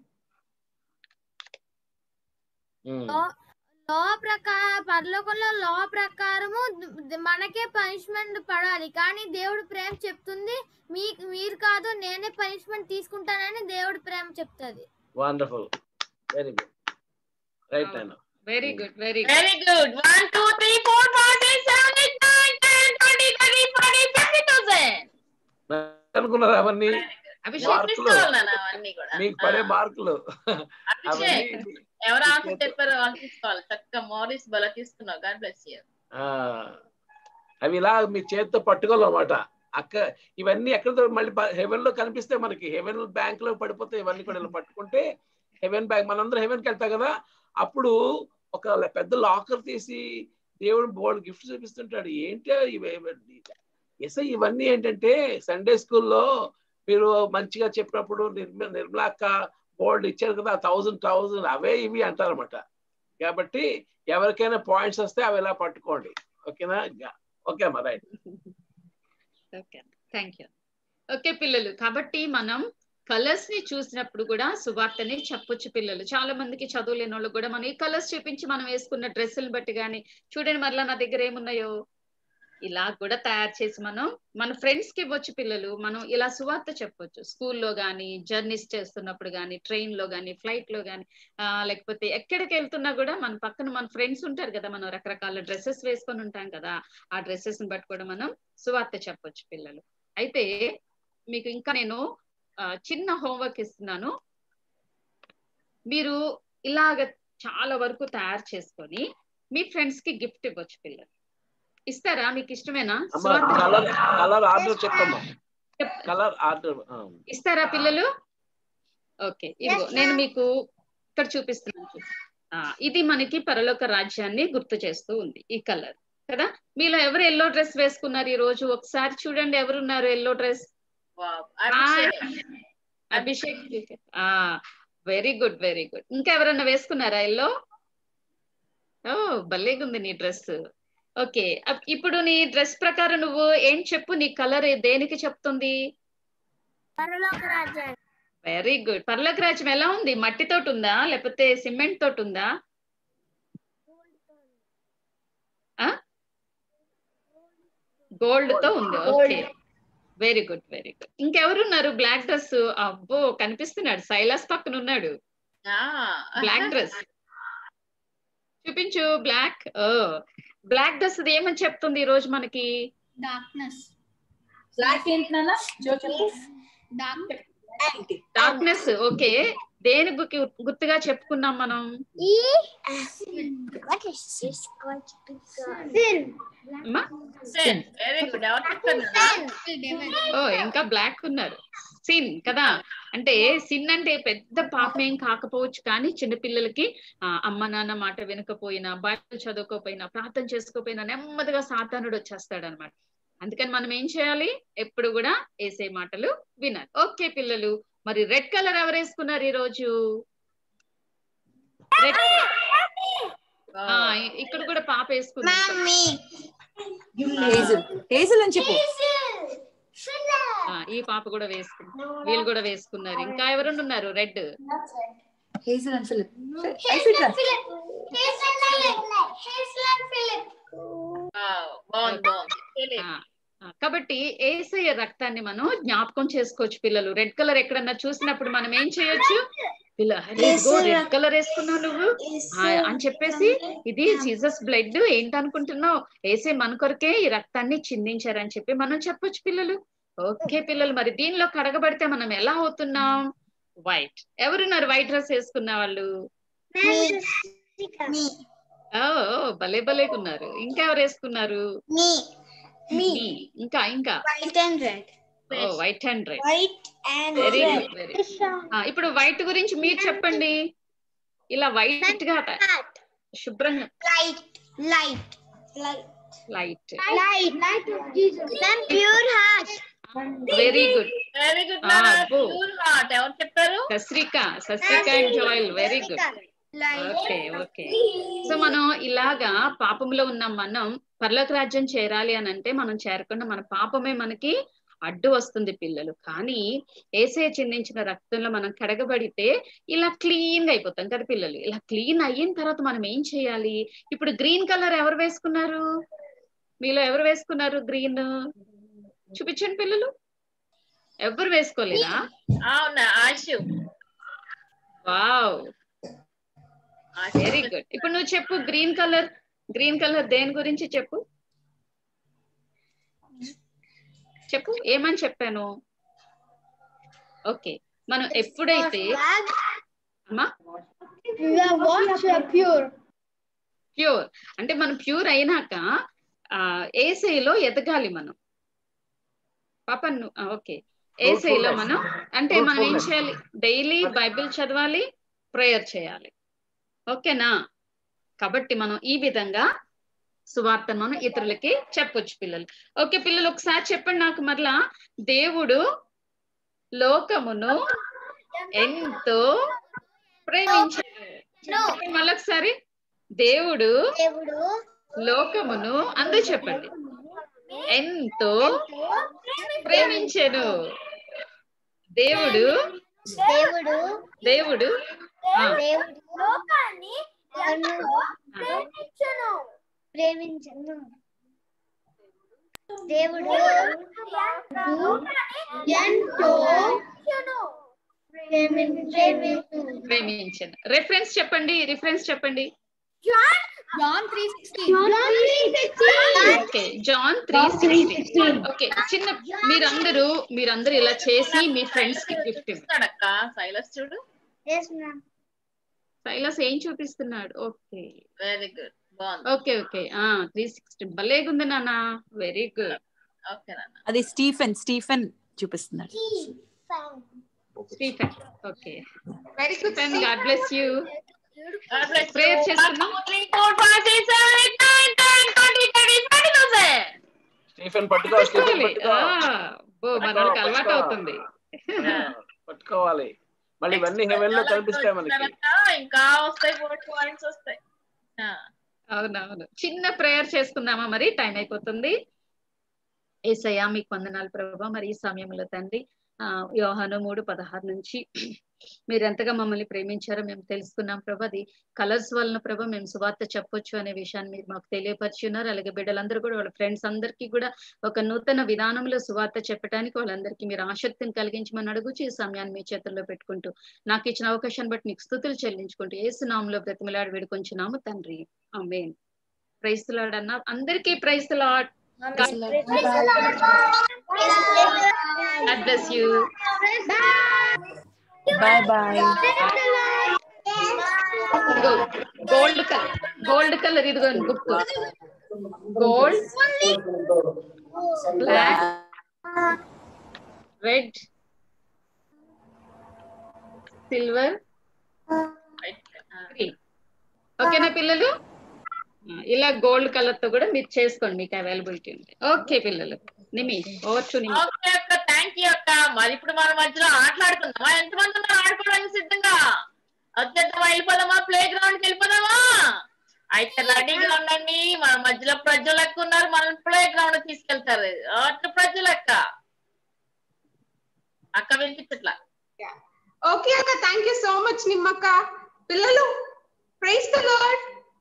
ఉమ్. లా ప్రకార పరలోకంలో లా ప్రకారము ద- మనకే పనిష్మెంట్ పడాలి, కానీ దేవుడి ప్రేమ చెప్తుంది మీ మీరు కాదు నేనే పనిష్మెంట్ తీసుకుంటానని దేవుడి ప్రేమ చెప్తుంది. వండర్ఫుల్, వెరీ గుడ్, రైట్ నాయనా. Very good very good. Very good. One two three four five six seven eight nine ten twenty thirty forty fifty thousand అనుకున్నారు అవన్నీ అభిషేక్ మార్కులు, అవన్నీ కూడా. మీకు పడే మార్కులు అభిషేక్ అవన్నీ ఎవరు ఆన్సర్ చెప్పారో వాళ్ళు తీసుకోవాలి. చక్కగా మారిస్ బల తీసుకున్నావు. God bless you. ఆ, అవి ఇలా మీ చేతితో పట్టుకోవాలన్నమాట. అక్క ఇవన్నీ ఎక్కడ మళ్ళీ హెవెన్ లో కనిపిస్తే మనకి హెవెన్ బ్యాంక్ లో పడిపోతే ఇవన్నీ కూడా ఇలా పట్టుకుంటే హెవెన్ బ్యాగ్, మనందరం హెవెన్కి వెళ్తాం కదా, అప్పుడు ఒక పెద్ద లాకర్ తీసి దేవుడు బోర్డు గిఫ్ట్ చూపిస్తుంటాడు. ఏంటి ఇవన్నీ? ఎస్ ఇవన్నీ ఏంటంటే సండే స్కూల్లో మీరు మంచిగా చెప్పినప్పుడు నిర్మ నిర్మలాక్క బోర్డు ఇచ్చారు కదా, థౌజండ్ థౌజండ్ అవే ఇవి అంటారన్నమాట. కాబట్టి ఎవరికైనా పాయింట్స్ వస్తే అవి ఎలా పట్టుకోండి. ఓకేనా? ఓకే అమ్మా, right. Okay, thank you. Okay పిల్లలు, కాబట్టి మనం కలర్స్ ని చూసినప్పుడు కూడా సువార్తని చెప్పొచ్చు పిల్లలు. చాలా మందికి చదువు లేని వాళ్ళు కూడా మనం ఈ కలర్స్ చూపించి మనం వేసుకున్న డ్రెస్సులను బట్టి కానీ, చూడండి మరలా నా దగ్గర ఏమున్నాయో, ఇలా కూడా తయారు చేసి మనం మన ఫ్రెండ్స్ కి ఇవ్వచ్చు పిల్లలు. మనం ఇలా సువార్త చెప్పొచ్చు స్కూల్లో కానీ, జర్నీస్ చేస్తున్నప్పుడు కానీ, ట్రైన్ లో కానీ, ఫ్లైట్ లో కానీ, ఆ లేకపోతే ఎక్కడికి వెళ్తున్నా కూడా మన పక్కన మన ఫ్రెండ్స్ ఉంటారు కదా, మనం రకరకాల డ్రెస్సెస్ వేసుకొని ఉంటాం కదా, ఆ డ్రెస్సెస్ ని బట్టి కూడా మనం సువార్త చెప్పొచ్చు పిల్లలు. అయితే మీకు ఇంకా నేను చిన్న హోంవర్క్ ఇస్తున్నాను. మీరు ఇలాగ చాలా వరకు తయారు చేసుకొని మీ ఫ్రెండ్స్ కి గిఫ్ట్ ఇవ్వచ్చు పిల్లలు. ఇస్తారా? మీకు ఇష్టమేనా? కలర్ ఆర్డర్ చెప్పమ్మా. కలర్ ఆర్డర్ ఇస్తారా పిల్లలు? ఓకే, ఇదిగో నేను మీకు ఇక్కడ చూపిస్తున్నాను. ఇది మనకి పరలోక రాజ్యాన్ని గుర్తు చేస్తూ ఉంది ఈ కలర్ కదా. మీలో ఎవరు ఎల్లో డ్రెస్ వేసుకున్నారు ఈ రోజు? ఒకసారి చూడండి ఎవరున్నారు yellow dress. Abhishek, very good very good. ఇంకా ఎవరన్నా వేసుకున్నారా ఎల్లో? ఓ భలేగుంది నీ డ్రెస్. ఓకే, ఇప్పుడు నీ డ్రెస్ ప్రకారం నువ్వు ఏం చెప్పు, నీ కలర్ దేనికి చెప్తుంది? Very good. పరలోక రాజ్యం ఎలా ఉంది? మట్టితోటి ఉందా లేకపోతే సిమెంట్ తోటి ఉందా? గోల్డ్ తో ఉంది. Okay, very good very good. ఇంకెవరున్నారు బ్లాక్ డ్రెస్? అబ్బో కనిపిస్తున్నాడు, సైలాస్ పక్కన ఉన్నాడు. బ్లాక్ డ్రెస్ చూపించు. బ్లాక్ ఓ బ్లాక్ డ్రెస్ ఏమని చెప్తుంది ఈ రోజు మనకి? డార్క్నెస్. డార్క్నెస్. ఓకే, దేని గుర్తుగా చెప్పుకున్నాం మనం? ఓ ఇంకా బ్లాక్ ఉన్నారు. సిన్ కదా, అంటే సిన్ అంటే పెద్ద పాపం ఏం కాకపోవచ్చు, కానీ చిన్నపిల్లలకి అమ్మ నాన్న మాట వినకపోయినా, బైబిల్ చదువుకోపోయినా, ప్రార్థన చేసుకోపోయినా నెమ్మదిగా సాతానుడు వచ్చేస్తాడు అనమాట. అందుకని మనం ఏం చేయాలి? ఎప్పుడు కూడా వేసే మాటలు వినాలి. ఓకే పిల్లలు, మరి రెడ్ కలర్ ఎవరు వేసుకున్నారు ఈ రోజు? ఇక్కడ కూడా పాప వేసుకుంది. ఈ పాప కూడా వేసుకుంది, వీళ్ళు కూడా వేసుకున్నారు. ఇంకా ఎవరు ఉన్నారు? రెడ్. కాబట్టి యేసయ్య రక్తాన్ని మనం జ్ఞాపకం చేసుకోవచ్చు పిల్లలు. రెడ్ కలర్ ఎక్కడన్నా చూసినప్పుడు మనం ఏం చేయొచ్చు? రెడ్ కలర్ వేసుకున్నావు నువ్వు అని చెప్పేసి, ఇది జీసస్ బ్లడ్ ఏంటనుకుంటున్నావు, యేసే మన కొరకే ఈ రక్తాన్ని చిందించారని చెప్పి మనం చెప్పొచ్చు పిల్లలు. ఓకే పిల్లలు, మరి దీనిలో కడగబడితే మనం ఎలా అవుతున్నాం? వైట్. ఎవరున్నారు వైట్ డ్రెస్ వేసుకున్న వాళ్ళు? ఓ భలే భలేకున్నారు. ఇంకా ఎవరు వేసుకున్నారు? ఇంకా ఇంకా white and red. Very good very good. ఇప్పుడు వైట్ గురించి మీరు చెప్పండి. ఇలా వైట్ గా శుభ్రంగా light. Very good very good. ఎవరు చెప్పారు? Sasrika. Sasrika and Joel. Very good. Okay okay. So మనం ఇలాగా పాపంలో ఉన్న మనం పరలోక రాజ్యం చేరాలి అని అంటే మనం చేరకుండా మన పాపమే మనకి అడ్డు వస్తుంది పిల్లలు. కానీ యేసయ్య చిందించిన రక్తంలో మనం కడగబడితే ఇలా క్లీన్ గా అయిపోతాం కదా పిల్లలు. ఇలా క్లీన్ అయిన తర్వాత మనం ఏం చేయాలి? ఇప్పుడు గ్రీన్ కలర్ ఎవరు వేసుకున్నారు? మీలో ఎవరు వేసుకున్నారు గ్రీన్? చూపించండి పిల్లలు. ఎవరు వేసుకోలేదా? అవునా, ఆశు. Wow, very good. ఇప్పుడు నువ్వు చెప్పు గ్రీన్ కలర్. గ్రీన్ కలర్ దేని గురించి చెప్పు చెప్పు ఏమని చెప్పాను? ఓకే, మనం ఎప్పుడైతే అమ్మా ప్యూర్ అంటే మనం ప్యూర్ అయినాక ఆ ఏసైలో ఎదగాలి మనం. పాప ఓకే, ఏసైలో మనం అంటే మనం ఏం చేయాలి? డైలీ బైబిల్ చదవాలి, ప్రేయర్ చేయాలి. ఓకేనా? కాబట్టి మనం ఈ విధంగా సువార్తను మనం ఇతరులకి చెప్పొచ్చు పిల్లలు. ఓకే పిల్లలు, ఒకసారి చెప్పండి నాకు మరలా. దేవుడు లోకమును ఎంతో ప్రేమించాడు. చెప్పండి మళ్ళొకసారి. దేవుడు దేవుడు లోకమును అందరూ చెప్పండి ఎంతో ప్రేమించెను. దేవుడు దేవుడు దేవుడు ఆ, దేవుడు లోకాన్ని ప్రేమించెను ప్రేమించెను దేవుడు ఎంతో ప్రేమించెను ప్రేమించెను. రెఫరెన్స్ చెప్పండి, రిఫరెన్స్ చెప్పండి. John three sixteen. Okay, John three sixteen. Okay, చిన్న మీరందరూ మీరందరూ ఇలా చేసి మీ ఫ్రెండ్స్ కి గిఫ్ట్ ఇస్తాడక్క సైలస్ చూడు. Yes, ma'am. సైలస్ ఏం చూపిస్తున్నాడు? ఓకే వెరీ గుడ్, బాగుంది. ఓకే ఓకే ఆ త్రీ సిక్స్టీన్ భలేగుంది నాన్న, వెరీ గుడ్. ఓకే నాన్న. అది స్టీఫెన్ స్టీఫెన్ చూపిస్తున్నాడు. Stephen. Okay very good. Stephen, God bless you. God bless you. Prayer చేస్తున్నాం. one, two, three, four, five, six, seven, eight, nine, ten, twenty, thirty, forty thousand. Stephen పట్టుకో, స్టీఫెన్ పట్టుకో. మనకి అలవాటు అవుతుంది. పట్టుకోవాలి. మళ్ళీ ఇవన్నీ హెవెన్ లో కనిపిస్తాయి మనకి. ఇంకా వస్తాయి, ఫోర్ పాయింట్స్ వస్తాయి. అవునవును. చిన్న ప్రేయర్ చేసుకుందామా? మరి టైం అయిపోతుంది. యేసయ్యా మీకు వందనాలు ప్రభువా. మరి ఈ సమయంలో తండ్రి ఆ యోహాను మూడు పదహారు నుంచి మీరు ఎంతగా మమ్మల్ని ప్రేమించారో మేము తెలుసుకున్నాం ప్రభా. అది కలర్స్ వలన ప్రభా మేము సువార్త చెప్పొచ్చు అనే విషయాన్ని మీరు మాకు తెలియపరిచున్నారు. అలాగే బిడ్డలందరూ కూడా వాళ్ళ ఫ్రెండ్స్ అందరికీ కూడా ఒక నూతన విధానంలో సువార్త చెప్పడానికి వాళ్ళందరికీ మీరు ఆసక్తిని కలిగించమని అడుగుచు ఈ సమయాన్ని మీ చేతుల్లో పెట్టుకుంటూ నాకు ఇచ్చిన అవకాశాన్ని బట్టి మీకు స్తుతులు చెల్లించుకుంటూ యేసు నామములో బ్రతిమలాడి వేడుకొంచున్నాము తండ్రి, ఆమేన్. ప్రైజ్ ది లార్డ్ అన్న అందరికీ praise the Lord. God bless you. Bye bye. Gold colour gold colour ఇదిగో గుర్తు. Gold, black, red, silver, green. ఓకేనా పిల్లలు? ఇలా గోల్డ్ కలర్ తో కూడా మీరు చేసుకోండి, మీకు అవైలబిలిటీ ఉంది. ఓకే పిల్లలు, నిమి ఓవర్ టు నిమి. ఓకే అక్క, థ్యాంక్ యూ అక్క. మరి ఇప్పుడు మన మధ్యలో ఆటలాడుకుందామా? ఎంతమంది ఉన్నారు ఆడుకోవడానికి సిద్ధంగా? వచ్చేద్దామా? వెళ్ళిపోదామా? ప్లే గ్రౌండ్ కి వెళ్ళిపోదామా? అయితే రెడీగా ఉండండి. మన మధ్యలో ప్రజలకు ఉన్నారు, మనం ప్లే గ్రౌండ్ తీసుకెళ్తారు. అట్లా ప్రజలక్క అక్క వినిపించట్లా. ఓకే అక్క, థ్యాంక్ యూ సో మచ్ నిమ్మక్క. పిల్లలు praise the Lord.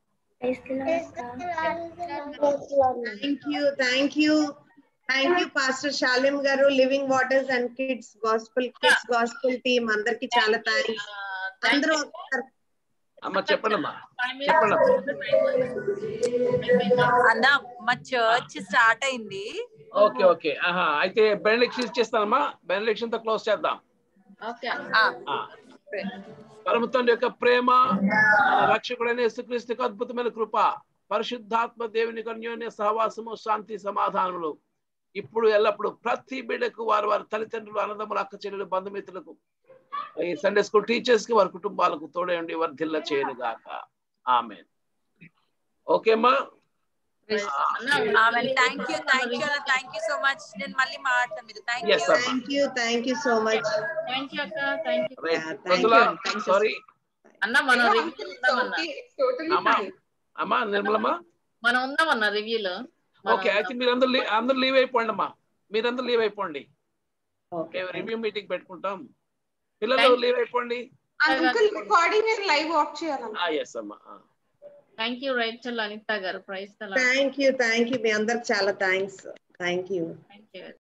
Thank you, thank you, thank you, Pastor Shalim garu, Living Waters and Kids Gospel Kids Gospel team. Andarki chala thanks. Andaru అమ్మ చెప్పండమ్మా, చెప్పండి అన్న మా చర్చ్ స్టార్ట్ అయింది. ఓకే ఓకే ఆహా అయితే బెనెడిక్షన్ ఇచ్చేస్తానమ్మా. బెనెడిక్షన్ తో క్లోజ్ చేద్దాం. ఓకే. పరమ తండ్రి యొక్క ప్రేమ, రక్షకుడైన యేసుక్రీస్తు అద్భుతమైన కృప, పరిశుద్ధాత్మ దేవుని అన్యోన్య సహవాసము, శాంతి సమాధానములు ఇప్పుడు ఎల్లప్పుడు ప్రతి బిడ్డకు, వారి వారి తల్లిదండ్రులు, అన్నదమ్ములు, అక్క చెల్లెలు, బంధుమిత్రులకు, ఈ సండే స్కూల్ టీచర్స్ కి, వారి కుటుంబాలకు తోడేయండి, వర్ధిల్ల చేయను గాక. ఆమేన్. ఓకేమ్మా? Thank you thank you thank you so much. నేను మళ్ళీ మాట్లాడతాను మీరు. Thank you thank you, thank you so much. Thank you అక్క, thank you. Thank you. Sorry అన్న మనం రివ్యూ ఉందామన్నా. అమ్మా అమ్మా నిర్మలమ్మా, మనం ఉందామన్నా రివ్యూలో. ఓకే అయితే మీరందరూ లీ- అందరూ లీవ్ అయిపోండి అమ్మా. మీరందరూ లీవ్ అయిపోండి. రివ్యూ మీటింగ్ పెట్టుకుంటాం. పిల్లలు లీవ్ అయిపోండి. అంకుల్ రికార్డింగ్ లైవ్ వాచ్ చేయాలన్నా. ఎస్ అమ్మా. Thank you Rachel Anitha garu. Praise the Lord. Thank you, thank you. మీ అందరికి చాలా thanks. Thank you. Thank you.